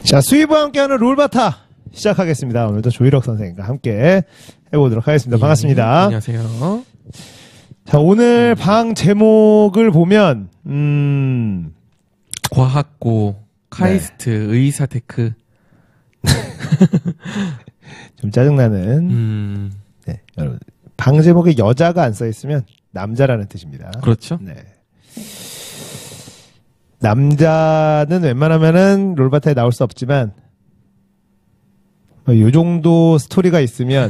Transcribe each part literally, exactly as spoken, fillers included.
자, 수입과 함께하는 롤바타 시작하겠습니다. 오늘도 조일혁 선생님과 함께 해보도록 하겠습니다. 예, 반갑습니다. 안녕하세요. 자, 오늘 음. 방 제목을 보면 음... 과학고, 카이스트, 네. 의사테크. 좀 짜증나는. 음... 네, 여러분 방 제목에 여자가 안 써 있으면 남자라는 뜻입니다. 그렇죠. 네. 남자는 웬만하면은 롤바타에 나올 수 없지만 뭐 요 정도 스토리가 있으면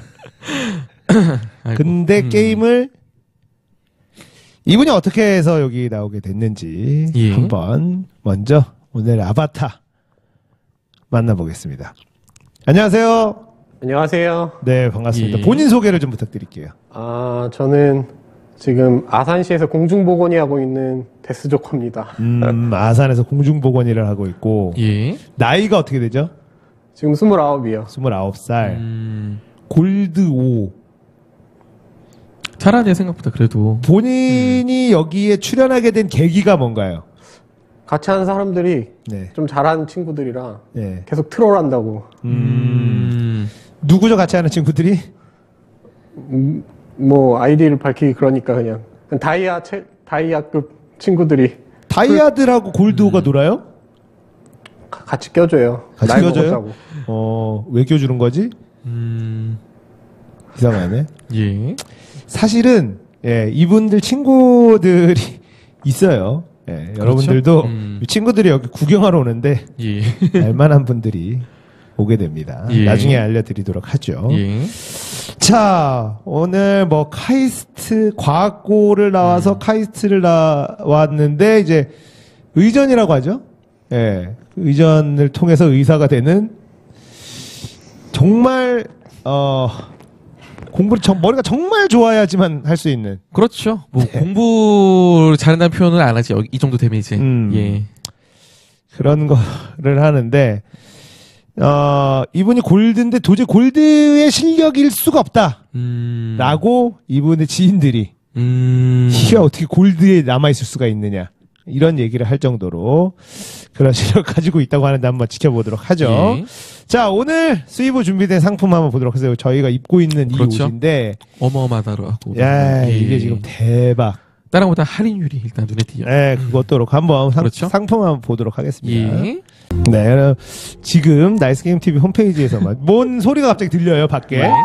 근데 음. 게임을 이분이 어떻게 해서 여기 나오게 됐는지 예. 한번 먼저 오늘 아바타 만나보겠습니다. 안녕하세요. 안녕하세요. 네, 반갑습니다. 예. 본인 소개를 좀 부탁드릴게요. 아, 저는 지금 아산시에서 공중보건이 하고 있는 데스조커입니다. 음, 아산에서 공중보건일을 하고 있고 예. 나이가 어떻게 되죠? 지금 스물아홉이요. 스물아홉 살. 음... 골드 오. 잘하네 생각보다 그래도. 본인이 음. 여기에 출연하게 된 계기가 뭔가요? 같이 하는 사람들이 네. 좀 잘하는 친구들이라 네. 계속 트롤한다고. 음. 음. 누구죠 같이 하는 친구들이? 음, 뭐 아이디를 밝히기 그러니까 그냥 다이아 채, 다이아급 친구들이. 다이아들하고 골드오가 음. 놀아요? 가, 같이 껴줘요. 같이 껴줘요? 어, 왜 껴주는 거지? 음. 이상하네. 예. 사실은 예, 이분들 친구들이 있어요. 예, 그렇죠? 여러분들도 음. 친구들이 여기 구경하러 오는데 예. 알만한 분들이 오게 됩니다. 예. 나중에 알려드리도록 하죠. 예. 자, 오늘 뭐 카이스트 과학고를 나와서 음. 카이스트를 나왔는데 이제 의전이라고 하죠. 예, 의전을 통해서 의사가 되는 정말 어. 공부를 정, 머리가 정말 좋아야지만 할 수 있는. 그렇죠. 뭐 네. 공부를 잘한다는 표현을 안 하지. 이 정도 되면 이제. 음, 예. 그런 거를 하는데 어, 이분이 골드인데 도저히 골드의 실력일 수가 없다. 음. 라고 이분의 지인들이 음. 이게 어떻게 골드에 남아있을 수가 있느냐. 이런 얘기를 할 정도로 그런 실력 가지고 있다고 하는데 한번 지켜보도록 하죠. 예. 자, 오늘 수입으로 준비된 상품 한번 보도록 하세요. 저희가 입고 있는 그렇죠. 이 옷인데 어마어마하더라고. 야, 예. 이게 지금 대박. 다른 것보다 할인율이 일단 눈에 띄어요. 네, 그것도 한번 상, 그렇죠? 상품 한번 보도록 하겠습니다. 예. 네, 지금 나이스게임티비 홈페이지에서만 뭔 소리가 갑자기 들려요, 밖에. 네.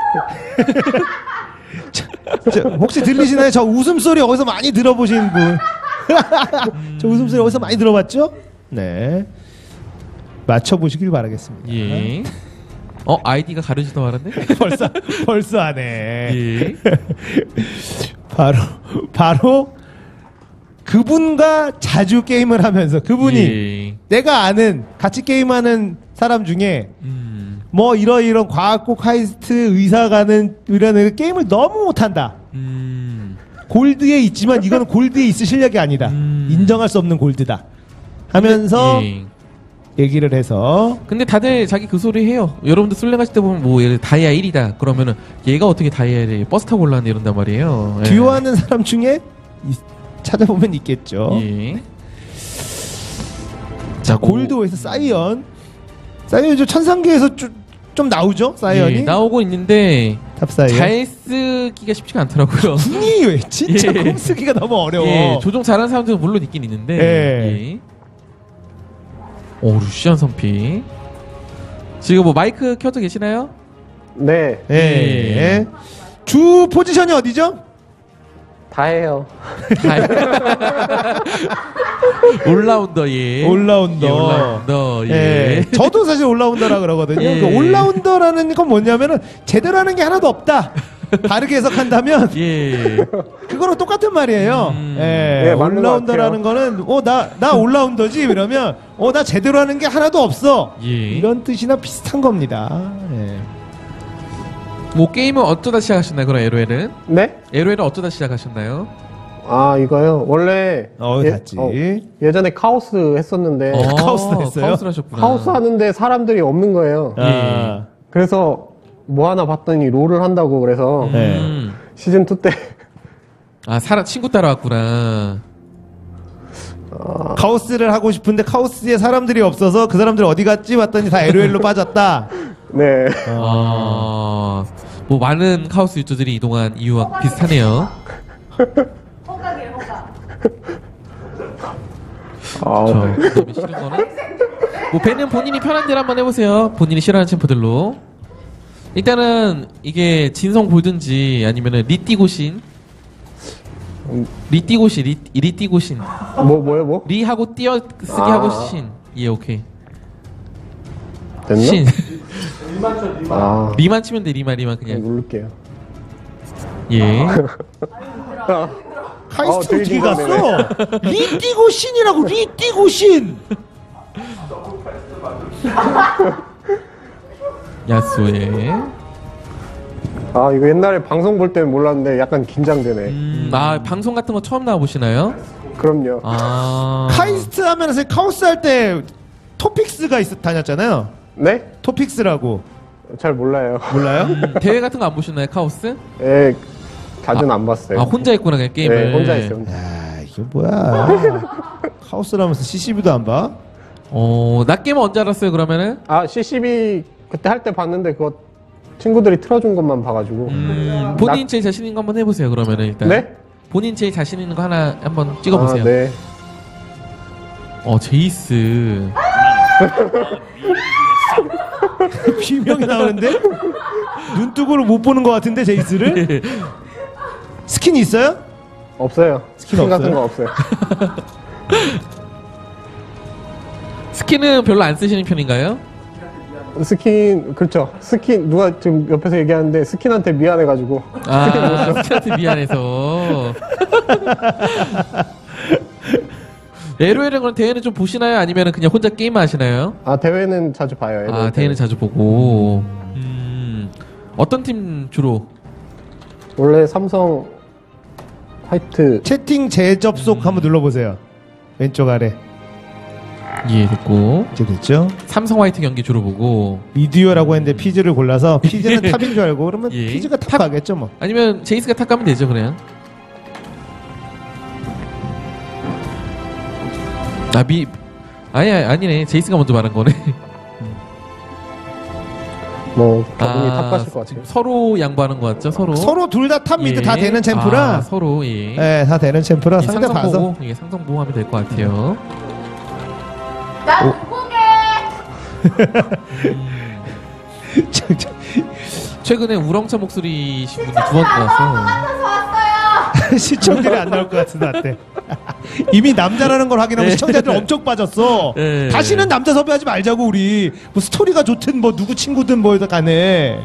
저, 저, 혹시 들리시나요? 저 웃음소리 어디서 많이 들어보신 분? 저 웃음소리 어디서 많이 들어봤죠? 네. 맞춰보시길 바라겠습니다. 예. 어, 아이디가 가려지도 말았네? 벌써, 벌써 하네. 예. 바로, 바로, 그분과 자주 게임을 하면서 그분이 예. 내가 아는 같이 게임하는 사람 중에 음. 뭐 이러이런 과학고 카이스트 의사 가는 이런 게임을 너무 못한다. 음. 골드에 있지만 이거는 골드에 있을 실력이 아니다. 음. 인정할 수 없는 골드다. 하면서 예. 얘기를 해서 근데 다들 자기 그 소리 해요. 여러분들 술래 가실 때 보면 뭐 예를 들어 다이아 일이다. 그러면은 얘가 어떻게 다이아를 버스 타고 올라왔네 이런단 말이에요. 예. 듀오하는 사람 중에 이, 찾아보면 있겠죠. 예. 자, 골드오에서 사이언. 사이언이 좀 천상계에서 좀, 좀 나오죠? 사이언이? 예, 나오고 있는데 탑사이언. 잘 쓰기가 쉽지가 않더라고요. 궁이 왜 진짜 예. 궁 쓰기가 너무 어려워. 예, 조종 잘하는 사람들은 물론 있긴 있는데. 예. 예. 오, 루시안 선피. 지금 뭐 마이크 켜져 계시나요? 네. 예. 예. 주 포지션이 어디죠? 다 해요. 올라운더, 예. 올라운더. 예, 올라운더, 예. 예. 저도 사실 올라운더라 그러거든요. 예. 그러니까 올라운더라는 건 뭐냐면은 제대로 하는 게 하나도 없다. 다르게 해석한다면 예. 그거랑 똑같은 말이에요. 음. 예. 네, 맞는 올라운더라는 거는 어, 나, 나 올라운더지? 이러면 어, 나 제대로 하는 게 하나도 없어. 예. 이런 뜻이나 비슷한 겁니다. 예. 뭐 게임은 어쩌다 시작하셨나요? 그럼 에로에는? 네? 에로에는 어쩌다 시작하셨나요? 아, 이거요. 원래 어, 갔지. 어, 예전에 카오스 했었는데 어, 카오스 했어요? 카오스를 하셨구나. 카오스 하는데 사람들이 없는 거예요. 아. 그래서 뭐 하나 봤더니 롤을 한다고 그래서 음. 시즌 투 때 아, 사람 친구 따라왔구나. 카오스를 하고 싶은데 카오스에 사람들이 없어서 그 사람들 어디 갔지 봤더니 다 엘오엘로 빠졌다. 네. 아, 뭐 많은 카오스 유저들이 이동한 이유와 비슷하네요. 호각이에요, 호각. 아, 저 그다음에 싫은 거는 뭐 배는 본인이 편한 대로 한번 해보세요. 본인이 싫어하는 챔프들로. 일단은 이게 진성 골든지 아니면은 리띠고신, 리띠고신, 리, 리띠고신, 뭐 뭐요 뭐? 리하고 띄어쓰기 아. 하고 신. 예, 오케이. 됐나? 신. 아, 리만 치면 돼. 리만 리만 그냥. 누를게요. 예. 아, 카이스트 어, 어떻게 되게 갔어? 리띠고 신이라고 리띠고 신. 야수에. 아 이거 옛날에 방송 볼 때는 몰랐는데 약간 긴장되네. 음, 아 방송 같은 거 처음 나와 보시나요? 그럼요. 아. 카이스트 하면서 카오스 할 때 토픽스가 있어 다녔잖아요. 네? 토픽스라고 잘 몰라요. 몰라요? 음, 대회 같은 거 안 보셨나요, 카오스? 예, 자주는 안 봤어요. 아 혼자 했구나 그냥 게임을. 네, 혼자 했어요. 혼자. 야 이게 뭐야? 카오스라면서 씨씨비도 안 봐? 어, 나 게임 언제 알았어요 그러면은? 아 씨씨비 그때 할 때 봤는데 그거 친구들이 틀어준 것만 봐가지고. 음, 본인 나- 제일 자신 있는 거 한번 해보세요 그러면은 일단. 네? 본인 제일 자신 있는 거 하나 한번 찍어보세요. 아, 네. 어 제이스. 비명이 나오는데 눈뜨고를 못 보는 것 같은데 제이스를 스킨 있어요? 없어요. 스킨 스킨 같은 없어요? 거 없어요. 스킨은 별로 안 쓰시는 편인가요? 스킨 그렇죠. 스킨 누가 지금 옆에서 얘기하는데 스킨한테 미안해가지고. 아 스킨한테 미안해서. 엘오엘은 그럼 대회는 좀 보시나요? 아니면 그냥 혼자 게임만 하시나요? 아 대회는 자주 봐요. 아 대회는 자주 보고. 음, 어떤 팀 주로? 원래 삼성 화이트 채팅 재접속 한번 눌러보세요. 왼쪽 아래 예 됐고. 이제 됐죠? 삼성 화이트 경기 주로 보고. 미디어라고 했는데 피즈를 골라서 피즈는 탑인 줄 알고 그러면 예. 피즈가 탑 탑. 가겠죠 뭐. 아니면 제이스가 탑 가면 되죠 그냥. 아미 아니 아니, 아니네 제이스가 먼저 말한 거네. 뭐 저분이 탑 가실 것 같아요. 지금 서로 양보하는 거 같죠 서로. 서로 둘 다 탑 미드 예. 다 되는 챔프라. 아, 서로 예. 네, 다 되는 챔프라 예, 상대 상성 봐서. 보고 예, 상성 보고 하면 될 것 같아요. 나 누구게? 저- 저- 최근에 우렁차 목소리신 분이 두 번 나와서. 같아서 왔어요. 시청률이 안 나올 것 같은데 나한테. 이미 남자라는 걸 확인하고 네. 시청자들 엄청 빠졌어. 네. 다시는 남자 섭외하지 말자고 우리. 뭐 스토리가 좋든 뭐 누구 친구든 뭐든 간에.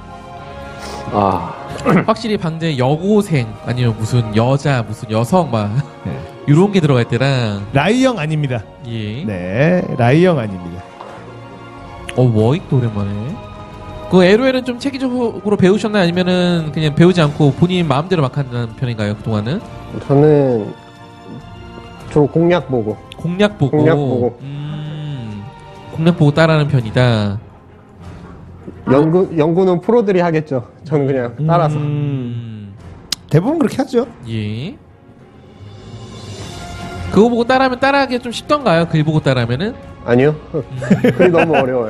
아 확실히 방제 여고생 아니면 무슨 여자 무슨 여성 막 네. 이런 게 들어갈 때랑 라이형 아닙니다. 예. 네, 라이형 아닙니다. 어 워익도 오랜만에. 그 엘오엘은 좀 체계적으로 배우셨나요? 아니면은 그냥 배우지 않고 본인 마음대로 막 하는 편인가요? 그동안은 저는 주로 공략 보고. 공략 보고. 공략 보고. 음, 공략 보고 따라하는 편이다. 연구 연구는 프로들이 하겠죠. 저는 그냥 따라서. 음, 대부분 그렇게 하죠. 예. 그거 보고 따라하면 따라하기 좀 쉽던가요? 글 보고 따라하면은? 아니요. 그게 너무 어려워요.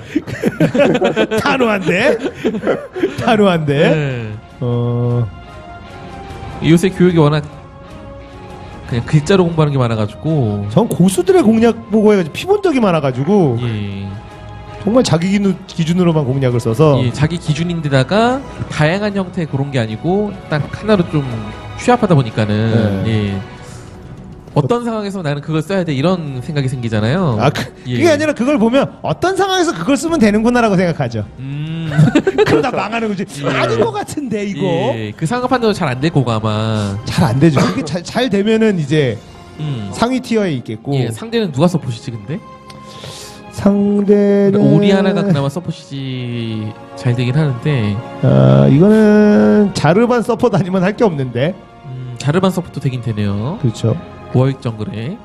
단호한데? 단호한데? 네. 어, 요새 교육이 워낙 그냥 글자로 공부하는 게 많아가지고. 전 고수들의 공략 보고 해가지고 피본적이 많아가지고 예. 정말 자기 기준, 기준으로만 공략을 써서 예, 자기 기준인데다가 다양한 형태의 그런 게 아니고 딱 하나로 좀 취합하다 보니까는 네. 예. 어떤 상황에서 나는 그걸 써야 돼 이런 생각이 생기잖아요. 아, 그, 예. 그게 아니라 그걸 보면 어떤 상황에서 그걸 쓰면 되는구나라고 생각하죠. 음. 그러다 망하는 거지. 예. 아닌 것 같은데 이거 예, 그 상황 판단도 잘 안 될 거고 아마. 잘 안 되죠. 그게 잘, 잘 되면은 이제 음. 상위 티어에 있겠고 예, 상대는 누가 서포시지 근데? 상대는 오리아나가 그나마 서포시지 잘 되긴 하는데 아, 이거는 자르반 서포트 아니면 할 게 없는데 음, 자르반 서포트 되긴 되네요. 그렇죠. 워익 정글에.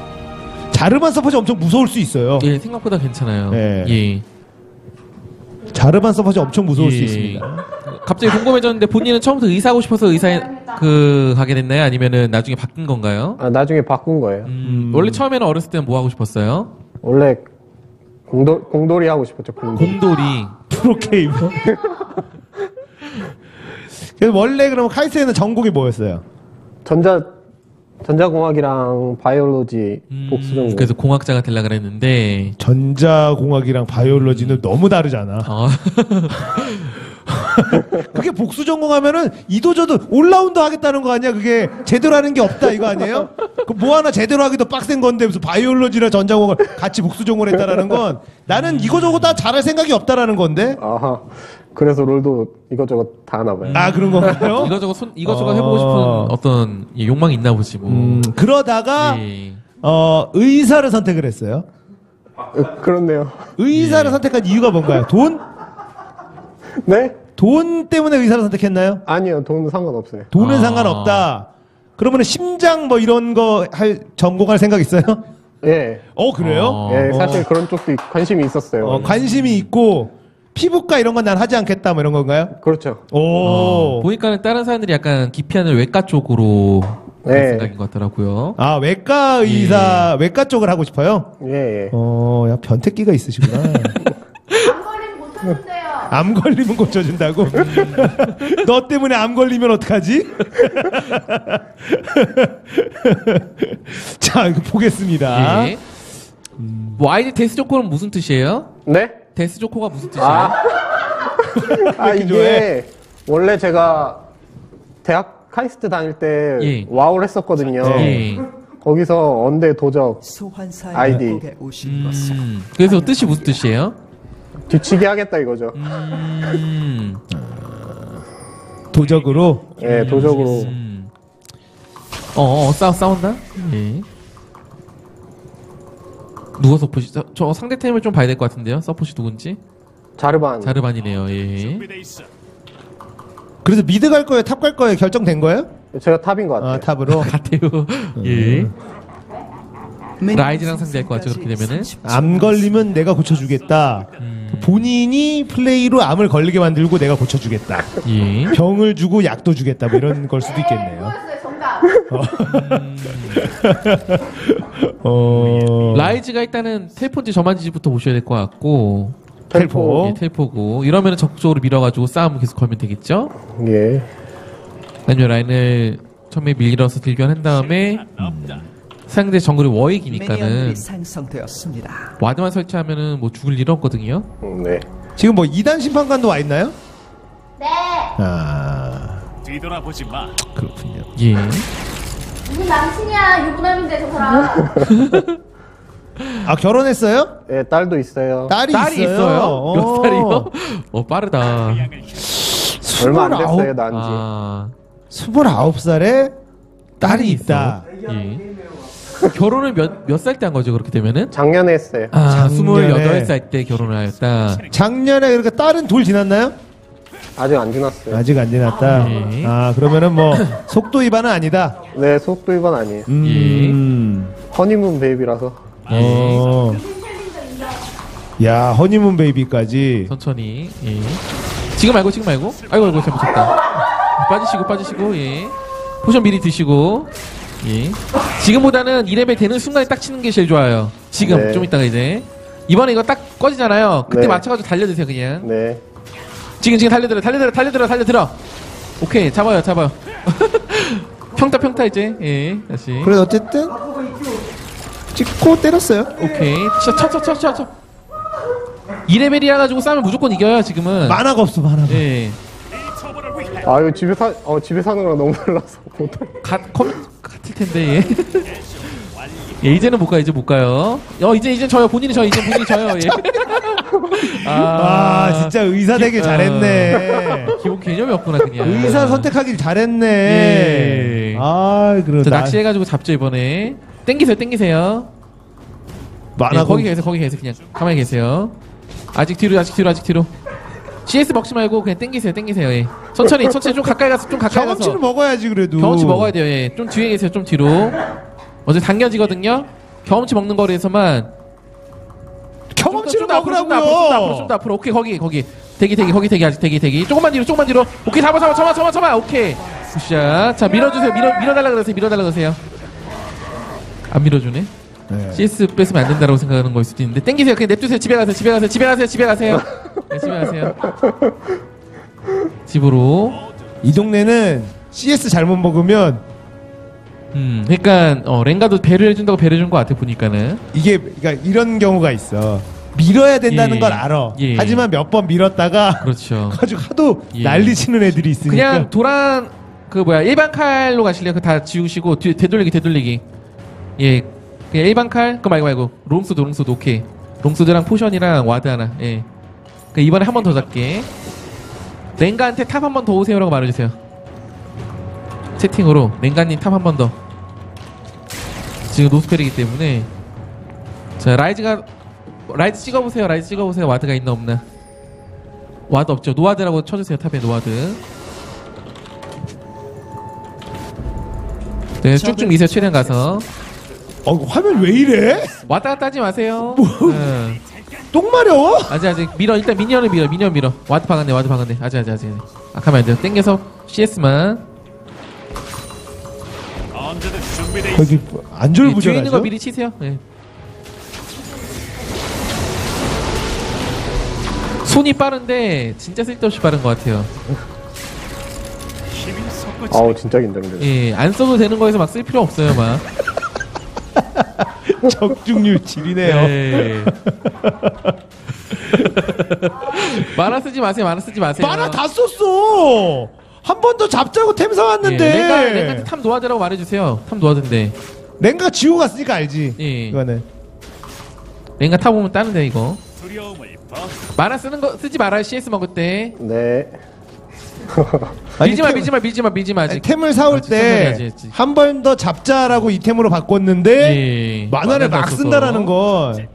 자르반 서포트 엄청 무서울 수 있어요. 예, 생각보다 괜찮아요. 네. 예. 자르반 서폿이 엄청 무서울 수 예. 있습니다. 갑자기 궁금해졌는데 본인은 처음부터 의사하고 싶어서 의사에 그 가게 됐나요? 아니면은 나중에 바뀐 건가요? 아, 나중에 바꾼 거예요. 음, 원래 처음에는 어렸을 때는 뭐 하고 싶었어요? 원래 공돌, 공돌이 하고 싶었죠. 공돌이. 공돌이. 프로게이머. 그래서 원래 그러면 카이스트는 전공이 뭐였어요? 전자 전자공학이랑 바이올로지 음, 복수 전공. 그래서 공학자가 되려고 그랬는데 전자공학이랑 바이올로지는 너무 다르잖아. 어, 그게 복수 전공하면은 이도저도 올라운드 하겠다는 거 아니야? 그게 제대로 하는 게 없다 이거 아니에요? 그 뭐 하나 제대로 하기도 빡센 건데 무슨 바이올로지나 전자공학을 같이 복수 전공을 했다라는 건 나는 이거저거 다 잘할 생각이 없다라는 건데. 아하. 그래서 롤도 이것저것 다 하나 봐요. 아 그런 건가요? 이거저거 손 이거저거 어. 해보고 싶은 어떤 예, 욕망이 있나 보지 뭐. 음, 그러다가 예. 어, 의사를 선택을 했어요. 으, 그렇네요. 의사를 예. 선택한 이유가 뭔가요? 돈? 네? 돈 때문에 의사를 선택했나요? 아니요. 돈은 상관없어요. 돈은 아. 상관없다. 그러면 심장 뭐 이런 거 할 전공할 생각 있어요? 예. 어 그래요? 어. 예, 어. 사실 그런 쪽도 있- 관심이 있었어요. 어, 관심이 있고 피부과 이런 건 난 하지 않겠다 뭐 이런 건가요? 그렇죠. 오. 어, 보니까는 다른 사람들이 약간 기피하는 외과 쪽으로 그런 네. 생각인 것 같더라고요. 아 외과 의사 외과 쪽을 하고 싶어요? 예, 예. 어, 야 변태기가 있으시구나. 안 걸리면 못하는데요. 암 걸리면 고쳐준다고? 너 때문에 암 걸리면 어떡하지? 자, 이거 보겠습니다. 예. 뭐 아이디 데스조코는 무슨 뜻이에요? 네? 데스조코가 무슨 뜻이에요? 아, 아 이게 좋아해? 원래 제가 대학 카이스트 다닐 때 예. 와우를 했었거든요. 예. 거기서 언대 도적 소환사의 아이디. 협곡에 오신 것을 음, 그래서 뜻이 무슨 뜻이에요? 뒤치기 하겠다 이거죠. 음, 도적으로 예, 도적으로. 음. 어, 어 싸, 싸운다? 예. 누가 서폿이? 저, 저 상대템을 좀 봐야 될 것 같은데요? 서폿이 누군지? 자르반. 자르반이네요. 예. 그래서 미드 갈 거예요, 탑 갈 거예요, 결정된 거예요? 제가 탑인 것 같아요. 아, 탑으로. 같아요. 예. 라이즈랑 상대할 것 같죠, 그렇게 되면은? 암 걸리면 내가 고쳐주겠다. 본인이 플레이로 암을 걸리게 만들고 내가 고쳐주겠다. 예. 병을 주고 약도 주겠다. 뭐 이런 걸 수도 있겠네요. 그거였어요, 정답. 어. 라이즈가 일단은 텔폰지 저만지부터 보셔야 될 것 같고. 텔포. 예, 텔포고. 이러면은 적극적으로 밀어가지고 싸움 계속 걸면 되겠죠? 예. 아니면 라인을 처음에 밀어서 딜견한 다음에 상대 정글이 워익이니까는 미니언들이 생성되었습니다. 와드만 설치하면은 뭐 죽을 일 없거든요. 음, 네. 지금 뭐 이단 심판관도 와 있나요? 네. 아, 뒤돌아보지 마. 그렇군요. 예. 무슨 남친이야, 유부남인데 저 사람. 아, 결혼했어요? 예, 딸도 있어요. 딸이, 딸이 있어요. 있어요? 몇 살이요? 어 빠르다. 얼마 안 됐어요, 스물아홉- 난지. 아, 스물아홉 살에 딸이 있다. 예. 결혼을 몇 몇 살 때 한 거죠? 그렇게 되면은? 작년에 했어요. 아, 작년에. 스물여덟 살 때 결혼을 하였다. 작년에 그러니까 딸은 돌 지났나요? 아직 안 지났어요. 아직 안 지났다. 네. 아, 그러면은 뭐 속도 위반은 아니다. 네, 속도 위반 아니에요. 음. 허니문 베이비라서. 어. 야, 허니문 베이비까지. 천천히. 예. 지금 말고 지금 말고. 아이고 아이고 잘못했다. 빠지시고 빠지시고 예. 포션 미리 드시고 예. 지금보다는 이 레벨 되는 순간에 딱 치는 게 제일 좋아요. 지금 네. 좀 이따가 이제 이번에 이거 딱 꺼지잖아요. 그때 네. 맞춰가지고 달려드세요 그냥. 네. 지금 지금 달려들어 달려들어 달려들어 달려들어. 오케이 잡아요 잡아요. 평타 평타 이제 예 다시. 그래도 어쨌든 찍고 때렸어요. 오케이 쳐쳐쳐쳐쳐. 이 레벨이라 가지고 싸면 무조건 이겨요 지금은. 만화가 없어, 만화가. 예. 아, 이거 집에 사, 어, 집에 사는 거랑 너무 달라서 못해. 가, 컴, 같을 텐데, 예. 예, 이제는 못 가요, 이제 못 가요. 어, 이제, 이제 저요. 본인이 저, 이제 본인이 저요, 예. 아, 진짜 의사 되길 기- 잘했네. 기본 개념이 없구나, 그냥. 의사 선택하길 잘했네. 예. 아, 저 그러다. 낚시해가지고 잡죠, 이번에. 땡기세요, 땡기세요. 예, 만화가 거기 계세요, 거기 계세요. 그냥 가만히 계세요. 아직 뒤로, 아직 뒤로, 아직 뒤로. 씨에스 먹지 말고 그냥 땡기세요, 땡기세요, 예. 천천히, 천천히 좀 가까이 가서, 좀 가까이 가서. 경험치를 먹어야지 그래도. 경험치 먹어야 돼요. 예. 좀 뒤에 계세요. 좀 뒤로. 어제 당겨지거든요. 경험치 먹는 거리에서만 경험치를 좀 더 앞으로, 좀 더 앞으로, 좀 더 앞으로, 먹으라고요. 좀 더 앞으로. 오케이 거기 거기 대기 대기 거기 대기 아직 대기 대기 조금만 뒤로 조금만 뒤로 오케이 잡아 잡아 잡아 잡아 잡아 오케이 굿샷 자 밀어주세요 밀어 밀어달라 그러세요 밀어달라 그러세요 안 밀어주네 네. 씨에스 뺏으면 안 된다고 생각하는 걸 수도 있는데 땡기세요 그냥 냅두세요 집에 가세요 집에 가세요 집에 가세요 집에 가세요 네, 집에 가세요 집으로 이 동네는 씨에스 잘못 먹으면 음 그러니까 어, 랭가도 배를 해준다고 배를 해준 것 같아 보니까는 이게 그러니까 이런 경우가 있어. 밀어야 된다는 예. 걸 알아. 예. 하지만 몇 번 밀었다가 그렇죠 가지고 하도 예. 난리 치는 애들이 있으니까. 그냥 도란 그 뭐야 일반 칼로 가실래요? 그 다 지우시고 뒤, 되돌리기 되돌리기 예 그냥 일반 칼 그거 말고 말고 롱소드 롱소드 오케이 롱소드랑 포션이랑 와드 하나 예 그 이번에 한 번 더 잡게 랭가한테 탑 한 번 더 오세요라고 말해주세요 채팅으로 랭가님 탑 한 번 더 지금 노스펠이기 때문에 자 라이즈가 라이즈 찍어보세요 라이즈 찍어보세요 와드가 있나 없나 와드 없죠 노와드라고 쳐주세요 탑에 노와드 네 쭉쭉 미세요 최대한 가서 어 화면 왜 이래? 왔다 갔다 하지 마세요 응. 똥 마려워? 아직 아직 밀어 일단 미니언을 밀어 미니언 밀어 와드 박았네 와드 박았네 아직 아직 아직 아 가면 안 돼요 땡겨서 씨에스만 거기 예, 뒤에 있는 거 안절부절하죠? 미리 치세요 예. 손이 빠른데 진짜 쓸데없이 빠른 것 같아요 아우 진짜 긴장돼. 예, 안 써도 되는 거에서 막 쓸 필요 없어요 막 적중률 질이네요. 예. 만화 쓰지 마세요 만화 쓰지 마세요 만화 다 썼어. 한 번 더 잡자고 템 사왔는데. 예, 랭가, 랭가한테 탑 노아드라고 말해주세요 탑 노아드인데 랭가 지우고 갔으니까 알지. 예. 이거는. 랭가 탑 오면 따는데 이거 만화 쓰는 거 쓰지 말아요 씨에스 먹을 때 네. 밀지마 템- 밀지마 밀지마 밀지마 아니, 아직 템을 사올 아직 천천히 때 해야지. 한 번 더 잡자라고 이 템으로 바꿨는데 예. 만화를 만화가 막 없어서. 쓴다라는 건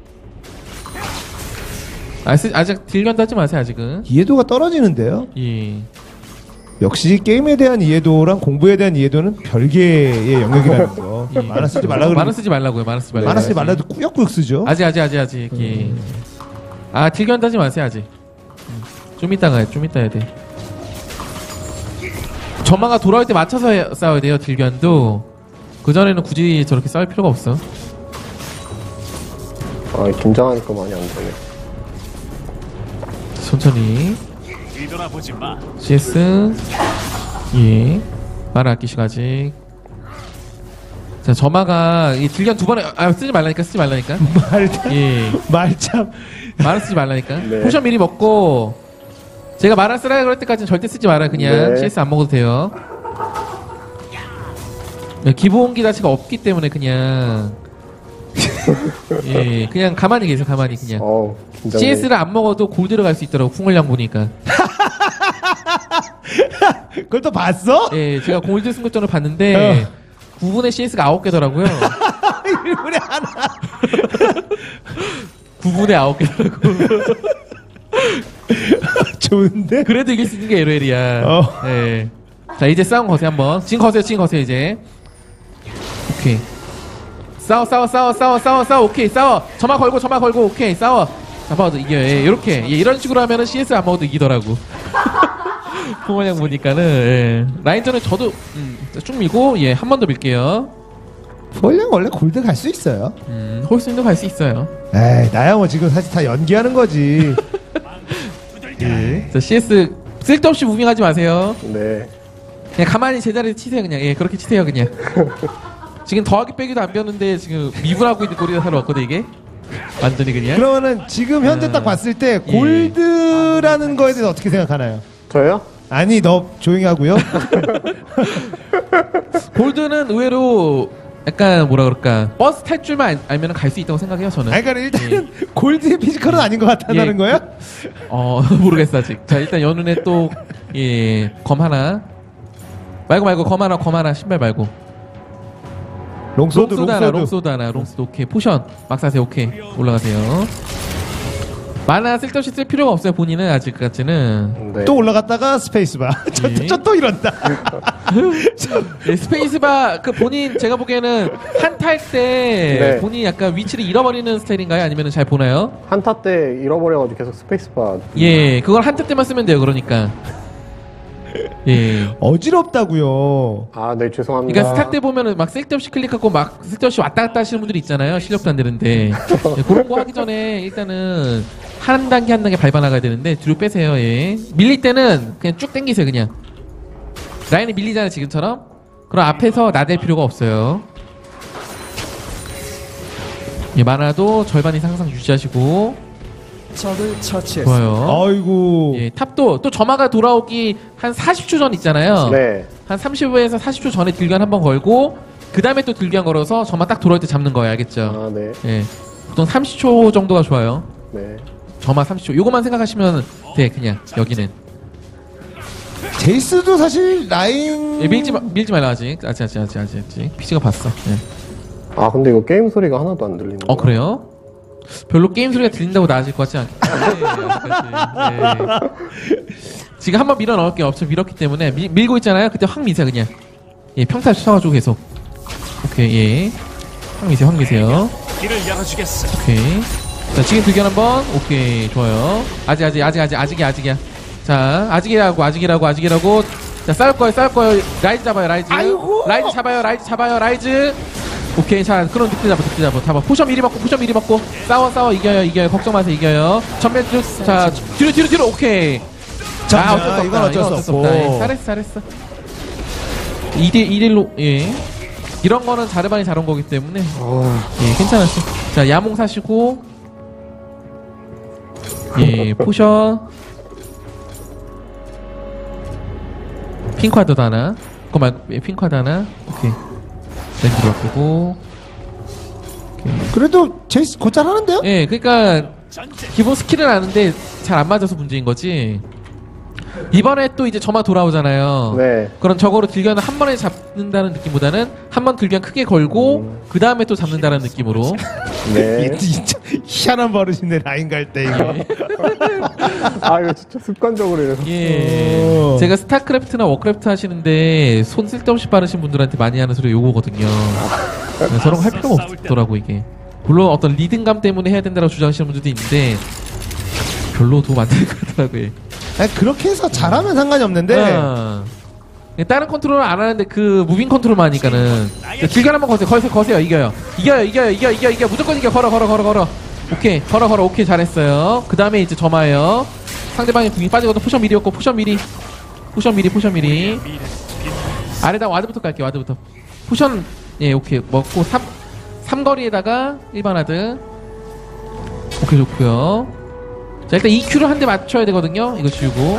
아, 쓰, 아직 딜견도 하지 마세요 아직은 이해도가 떨어지는데요. 예. 역시 게임에 대한 이해도랑 공부에 대한 이해도는 별개의 영역이라는 거. 예. 만화 쓰지 말라 그러면 만화 쓰지 말라고요 만화 쓰지 말라고 만화 쓰지 말라도 꾸역꾸역 쓰죠. 아직 아직 아직 아직 예. 아 딜견도 하지 마세요 아직 음. 좀 이따가 해, 좀 이따 해야 돼 점화가 돌아올 때 맞춰서 해, 싸워야 돼요 딜견도 그전에는 굳이 저렇게 싸울 필요가 없어 아 긴장하니까 많이 안 되네. 천천히 씨에스 예 말을 아끼시고 아직 자 점화가 이 딜견 두 번에 아 쓰지 말라니까 쓰지 말라니까 말참 예 말참 말을 쓰지 말라니까 네. 포션 미리 먹고 제가 말을 쓰라 그럴 때까지는 절대 쓰지 마라 그냥 네. 씨에스 안 먹어도 돼요 네, 기본기 자체가 없기 때문에 그냥 예 그냥 가만히 계세요 가만히 그냥 어우 긴장. 씨에스를 안 먹어도 골드로 갈 수 있더라고 풍을량 보니까 그걸 또 봤어? 예 제가 골드 승급전을 봤는데 어. 구 분의 씨에스가 아홉 개더라고요 일분에 하나. 구 분의 아홉 개더라고 좋은데? 그래도 이길 수 있는 게 엘오엘이야 어. 예. 자 이제 싸움 거세요 한번 지금 거세요 지금 거세요 이제 오케이 싸워 싸워 싸워 싸워 싸워 싸워 오케이 싸워 점화 걸고 점화 걸고 오케이 싸워 잡아도 이겨 예, 이렇게 예, 이런 식으로 하면은 씨에스 안 먹어도 이기더라고 풍원양 보니까는 예. 라인전에 저도 음, 쭉 밀고 예 한 번 더 밀게요 원래 원래 골드 갈 수 있어요. 음, 홀스님도 갈 수 있어요 에이 나야 뭐 지금 사실 다 연기하는 거지. 예. 자 씨에스 쓸데없이 무빙하지 마세요 네. 그냥 가만히 제자리에 치세요 그냥 예 그렇게 치세요 그냥 지금 더하기 빼기도 안 배웠는데 지금 미분하고 있는 꼴이 사러 왔거든 이게 완전히 그냥 그러면은 지금 현재 음. 딱 봤을 때 예. 골드라는 거에 대해서 어떻게 생각하나요? 저요? 아니 너 조용히 하고요. 골드는 의외로 약간 뭐라 그럴까 버스 탈 줄만 알- 알면 갈 수 있다고 생각해요 저는 아니 그러니까 일단은 골드의 피지컬은 아닌 것 같다는 예. 거야? 어 모르겠어 아직 자 일단 연운에 또예검 하나 말고 말고 검 하나 검 하나 신발 말고 롱소드 롱소드 하나 롱소드. 롱소드 하나 롱소드 오케이 포션 막 사세요 오케이 올라가세요 만화 쓸데없이 쓸 필요가 없어요. 본인은 아직까지는. 네. 또 올라갔다가 스페이스바. 예. 저 또 이런다. 네, 스페이스바 그 본인 제가 보기에는 한타 할 때 네. 본인이 약간 위치를 잃어버리는 스타일인가요? 아니면 잘 보나요? 한타 때 잃어버려가지고 계속 스페이스바. 예, 그걸 한타 때만 쓰면 돼요. 그러니까. 예. 어지럽다고요. 아, 네, 죄송합니다. 그러니까 스타 때 보면은 막 쓸데없이 클릭하고 막 쓸데없이 왔다 갔다 하시는 분들이 있잖아요. 실력도 안 되는데. 예, 그런 거 하기 전에 일단은 한 단계 한 단계 밟아 나가야 되는데 뒤로 빼세요. 예. 밀릴 때는 그냥 쭉 당기세요. 그냥. 라인이 밀리잖아요. 지금처럼. 그럼 앞에서 나댈 필요가 없어요. 예, 만화도 절반 이상 항상 유지하시고. 적을 처치했습니다. 좋아요. 아이고. 예, 탑도 또 점화가 돌아오기 한 사십 초 전 있잖아요. 네. 한 삼십 에서 사십 초 전에 딜견 한번 걸고 그 다음에 또 딜견 걸어서 점화 딱 돌아올 때 잡는 거예요. 알겠죠? 아, 네. 예, 보통 삼십 초 정도가 좋아요. 네. 점화 삼십 초. 요거만 생각하시면 돼. 그냥 여기는. 제이스도 사실 라인. 예, 밀지 마, 밀지 말라 아직. 아직 아직 아직 아직 아직. 피지가 봤어. 예. 아, 근데 이거 게임 소리가 하나도 안 들리는 어 그래요? 별로 게임 소리가 들린다고 나아질 것 같지 않기 때문에 예. 지금 한번 밀어 넣을게요. 어차피 밀었기 때문에 미, 밀고 있잖아요. 그때 확 미세요 그냥. 예, 평타 쳐가지고 계속. 오케이 예. 확 미세요 확 미세요. 길을 열어주겠어. 오케이. 자 지금 들견 한번. 오케이 좋아요. 아직 아직 아직 아직 아직이야 아직이야. 자 아직이라고 아직이라고 아직이라고. 자 싸울 거예요 싸울 거예요. 라이즈 잡아요 라이즈. 아이고. 라이즈 잡아요 라이즈 잡아요 라이즈. 오케이 자 그럼 늑대 잡아 늑대 잡아 잡아 포션 미리 맞고 포션 미리 맞고 싸워 싸워 이겨요 이겨요 걱정 마세요 이겨요 전멸 뒤로 자 뒤로 뒤로 뒤로 오케이. 자, 아 어쩔 수 없다 이건 어쩔 수 없고. 없다. 예, 잘했어 잘했어. 이 대 일로 예 이런 거는 자르반이 잘 온 거기 때문에 아, 예 괜찮았어. 자 야몽 사시고 예 포션 핑크화도 하나 그거 말고 예, 핑크화도 하나 오케이 렌즈로 바꾸고 그래도 제이스 곧잘 하는데요? 예 그러니까 전체 기본 스킬은 아는데 잘 안 맞아서 문제인 거지. 이번에 또 이제 점화 돌아오잖아요. 네. 그럼 저거로 딜견을 한 번에 잡는다는 느낌보다는 한 번 딜견 크게 걸고 그 다음에 또 잡는다는 느낌으로. 네. 이 진짜 희한한 버릇인데 라인 갈 때 이거. 아, 이거 진짜 습관적으로 이래서. 예. 어. 제가 스타크래프트나 워크래프트 하시는데 손 쓸데없이 빠르신 분들한테 많이 하는 소리 요거거든요. 네, 저런 거 할 필요가 없더라고 이게. 물론 어떤 리듬감 때문에 해야 된다고 주장하시는 분들도 있는데 별로 도움 안 될 것 같더라고요. 아니, 그렇게 해서 잘하면 상관이 없는데. 아. 다른 컨트롤을 안 하는데 그 무빙 컨트롤만 하니까는 길견 한번 거세요. 거세요. 거세요. 이겨요. 이겨요. 이겨요. 이겨. 이겨. 이겨. 무조건 이겨. 걸어. 걸어. 걸어. 걸어. 오케이. 걸어. 걸어. 오케이. 잘했어요. 그 다음에 이제 점화예요. 상대방이 궁이 빠지거든. 포션 미리였고 포션 미리. 포션 미리. 포션 미리. 아래다 와드부터 갈게요. 와드부터. 포션 예 오케이 먹고 삼 삼거리에다가 일반 와드. 오케이 좋고요. 자 일단 이큐를 한 대 맞춰야 되거든요. 이거 지우고.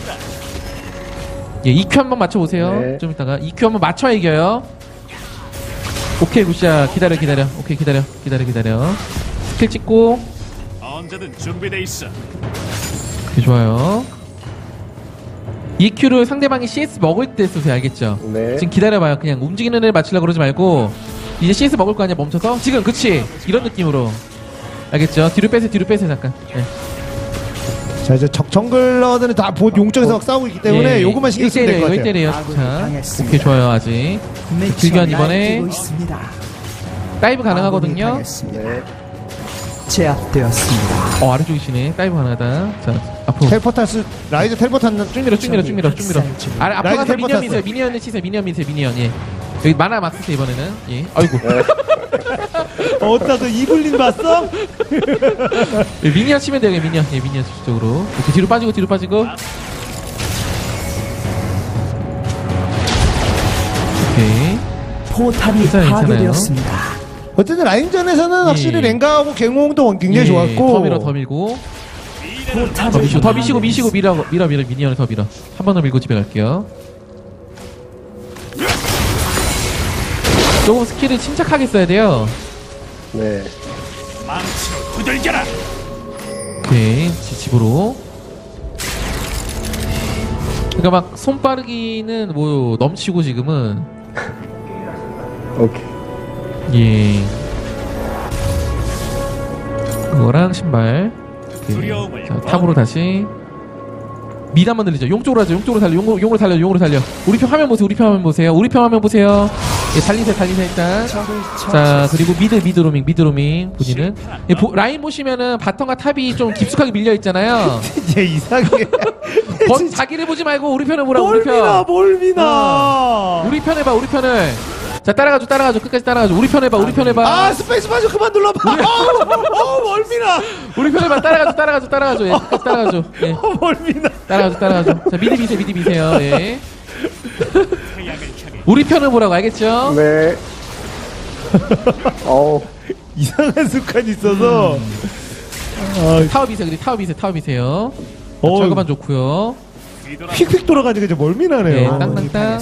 예, 이큐 한번 맞춰보세요. 네. 좀 이따가 이큐 한번 맞춰야 이겨요. 오케이 굿샷. 기다려 기다려. 오케이 기다려 기다려 기다려. 스킬 찍고. 언제든 준비돼 있어. 오케이 좋아요. 이큐를 상대방이 씨에스 먹을 때 쓰세요. 알겠죠? 네. 지금 기다려봐요. 그냥 움직이는 애를 맞추려고 그러지 말고 이제 씨에스 먹을 거 아니야. 멈춰서 지금 그치 이런 느낌으로. 알겠죠? 뒤로 빼세요. 뒤로 빼세요. 잠깐. 예. 자 이제 적 정글러들은 다 보- 용쪽에서 막 싸우고 있기 때문에 예, 요것만 신경 쓰면 될 것 같아요. 일 대일이에요. 아군이 자, 당했습니다. 오케이 좋아요. 아직 길견 이번에 날뛰고 있습니다. 다이브 아군이 가능하거든요. 당했습니다. 네. 제압되었습니다. 어 아래쪽이시네. 다이브 가능하다. 자 앞으로 텔포타스 라이즈 텔포타스 쭉 밀어 쭉 밀어 쭉 밀어 쭉 밀어. 아래 앞으로 라이즈 가서 미니언 텔포타스. 미세요. 미니언을 치세요. 미니언 미세요. 미니언 예. 여기 만화 막 쓰세요 이번에는. 예. 아이고. 어디다 너 이블린 봤어? 예, 미니언 치면 돼요. 미니언. 예 미니언 쪽으로. 이렇게 뒤로 빠지고 뒤로 빠지고. 오케이. 포탑이 괜찮아요, 괜찮아요. 파괴되었습니다. 어쨌든 라인전에서는 확실히 예. 랭가하고 갱홍도 굉장히 예, 좋았고. 더 밀어 더 밀고. 더 포탑을 미시고 더 미시고 미시고 밀어 밀어 밀어 미니언을 더 밀어. 한 번 더 밀고 집에 갈게요. 조금 스킬을 침착하게 써야 돼요. 네. 망치로 두들겨라. 오케이 지- 집으로. 그러니까 막 손 빠르기는 뭐 넘치고 지금은 오케이. 예 그거랑 신발. 두려움을 자, 탑으로 다시 미드 한번 들리죠. 용 쪽으로 하죠. 용 쪽으로 달려. 용으로, 용으로 달려. 용으로 달려. 우리 편 화면 보세요. 우리 편 화면 보세요. 우리 편 화면 보세요. 예, 달리세요. 달리세요 일단. 자, 그리고 미드 미드 로밍 미드 로밍 본인은 예, 보, 라인 보시면은 바텀과 탑이 좀 깊숙하게 밀려 있잖아요. 얘 이상해. 거, 자기를 보지 말고 우리 편을 보라고. 우리 몰미나 편. 몰미나. 어. 우리 편 해봐. 우리 편을. 자, 따라가줘. 따라가줘. 끝까지 따라가줘. 우리 편 해봐. 우리 편 해봐. 아 스페이스 바좀 그만 눌러봐. 어우 멀미나. 우리 편 해봐. 따라가줘. 따라가줘. 따라가줘. 예, 끝까지 따라가줘. 예. 어 멀미나. 따라가줘. 따라가줘. 자, 미드 미세요. 미드 미세요. 예. 태양을 향해 우리 편을 보라고. 알겠죠? 네. 어우. 이상한 습관이 있어서. 타워 비세. 그리 타워 비세. 타워 비세요. 어, 절거만 좋고요. 뒤돌아 휙휙 돌아가지고 이제 예, 멀미나네요. 땅땅땅.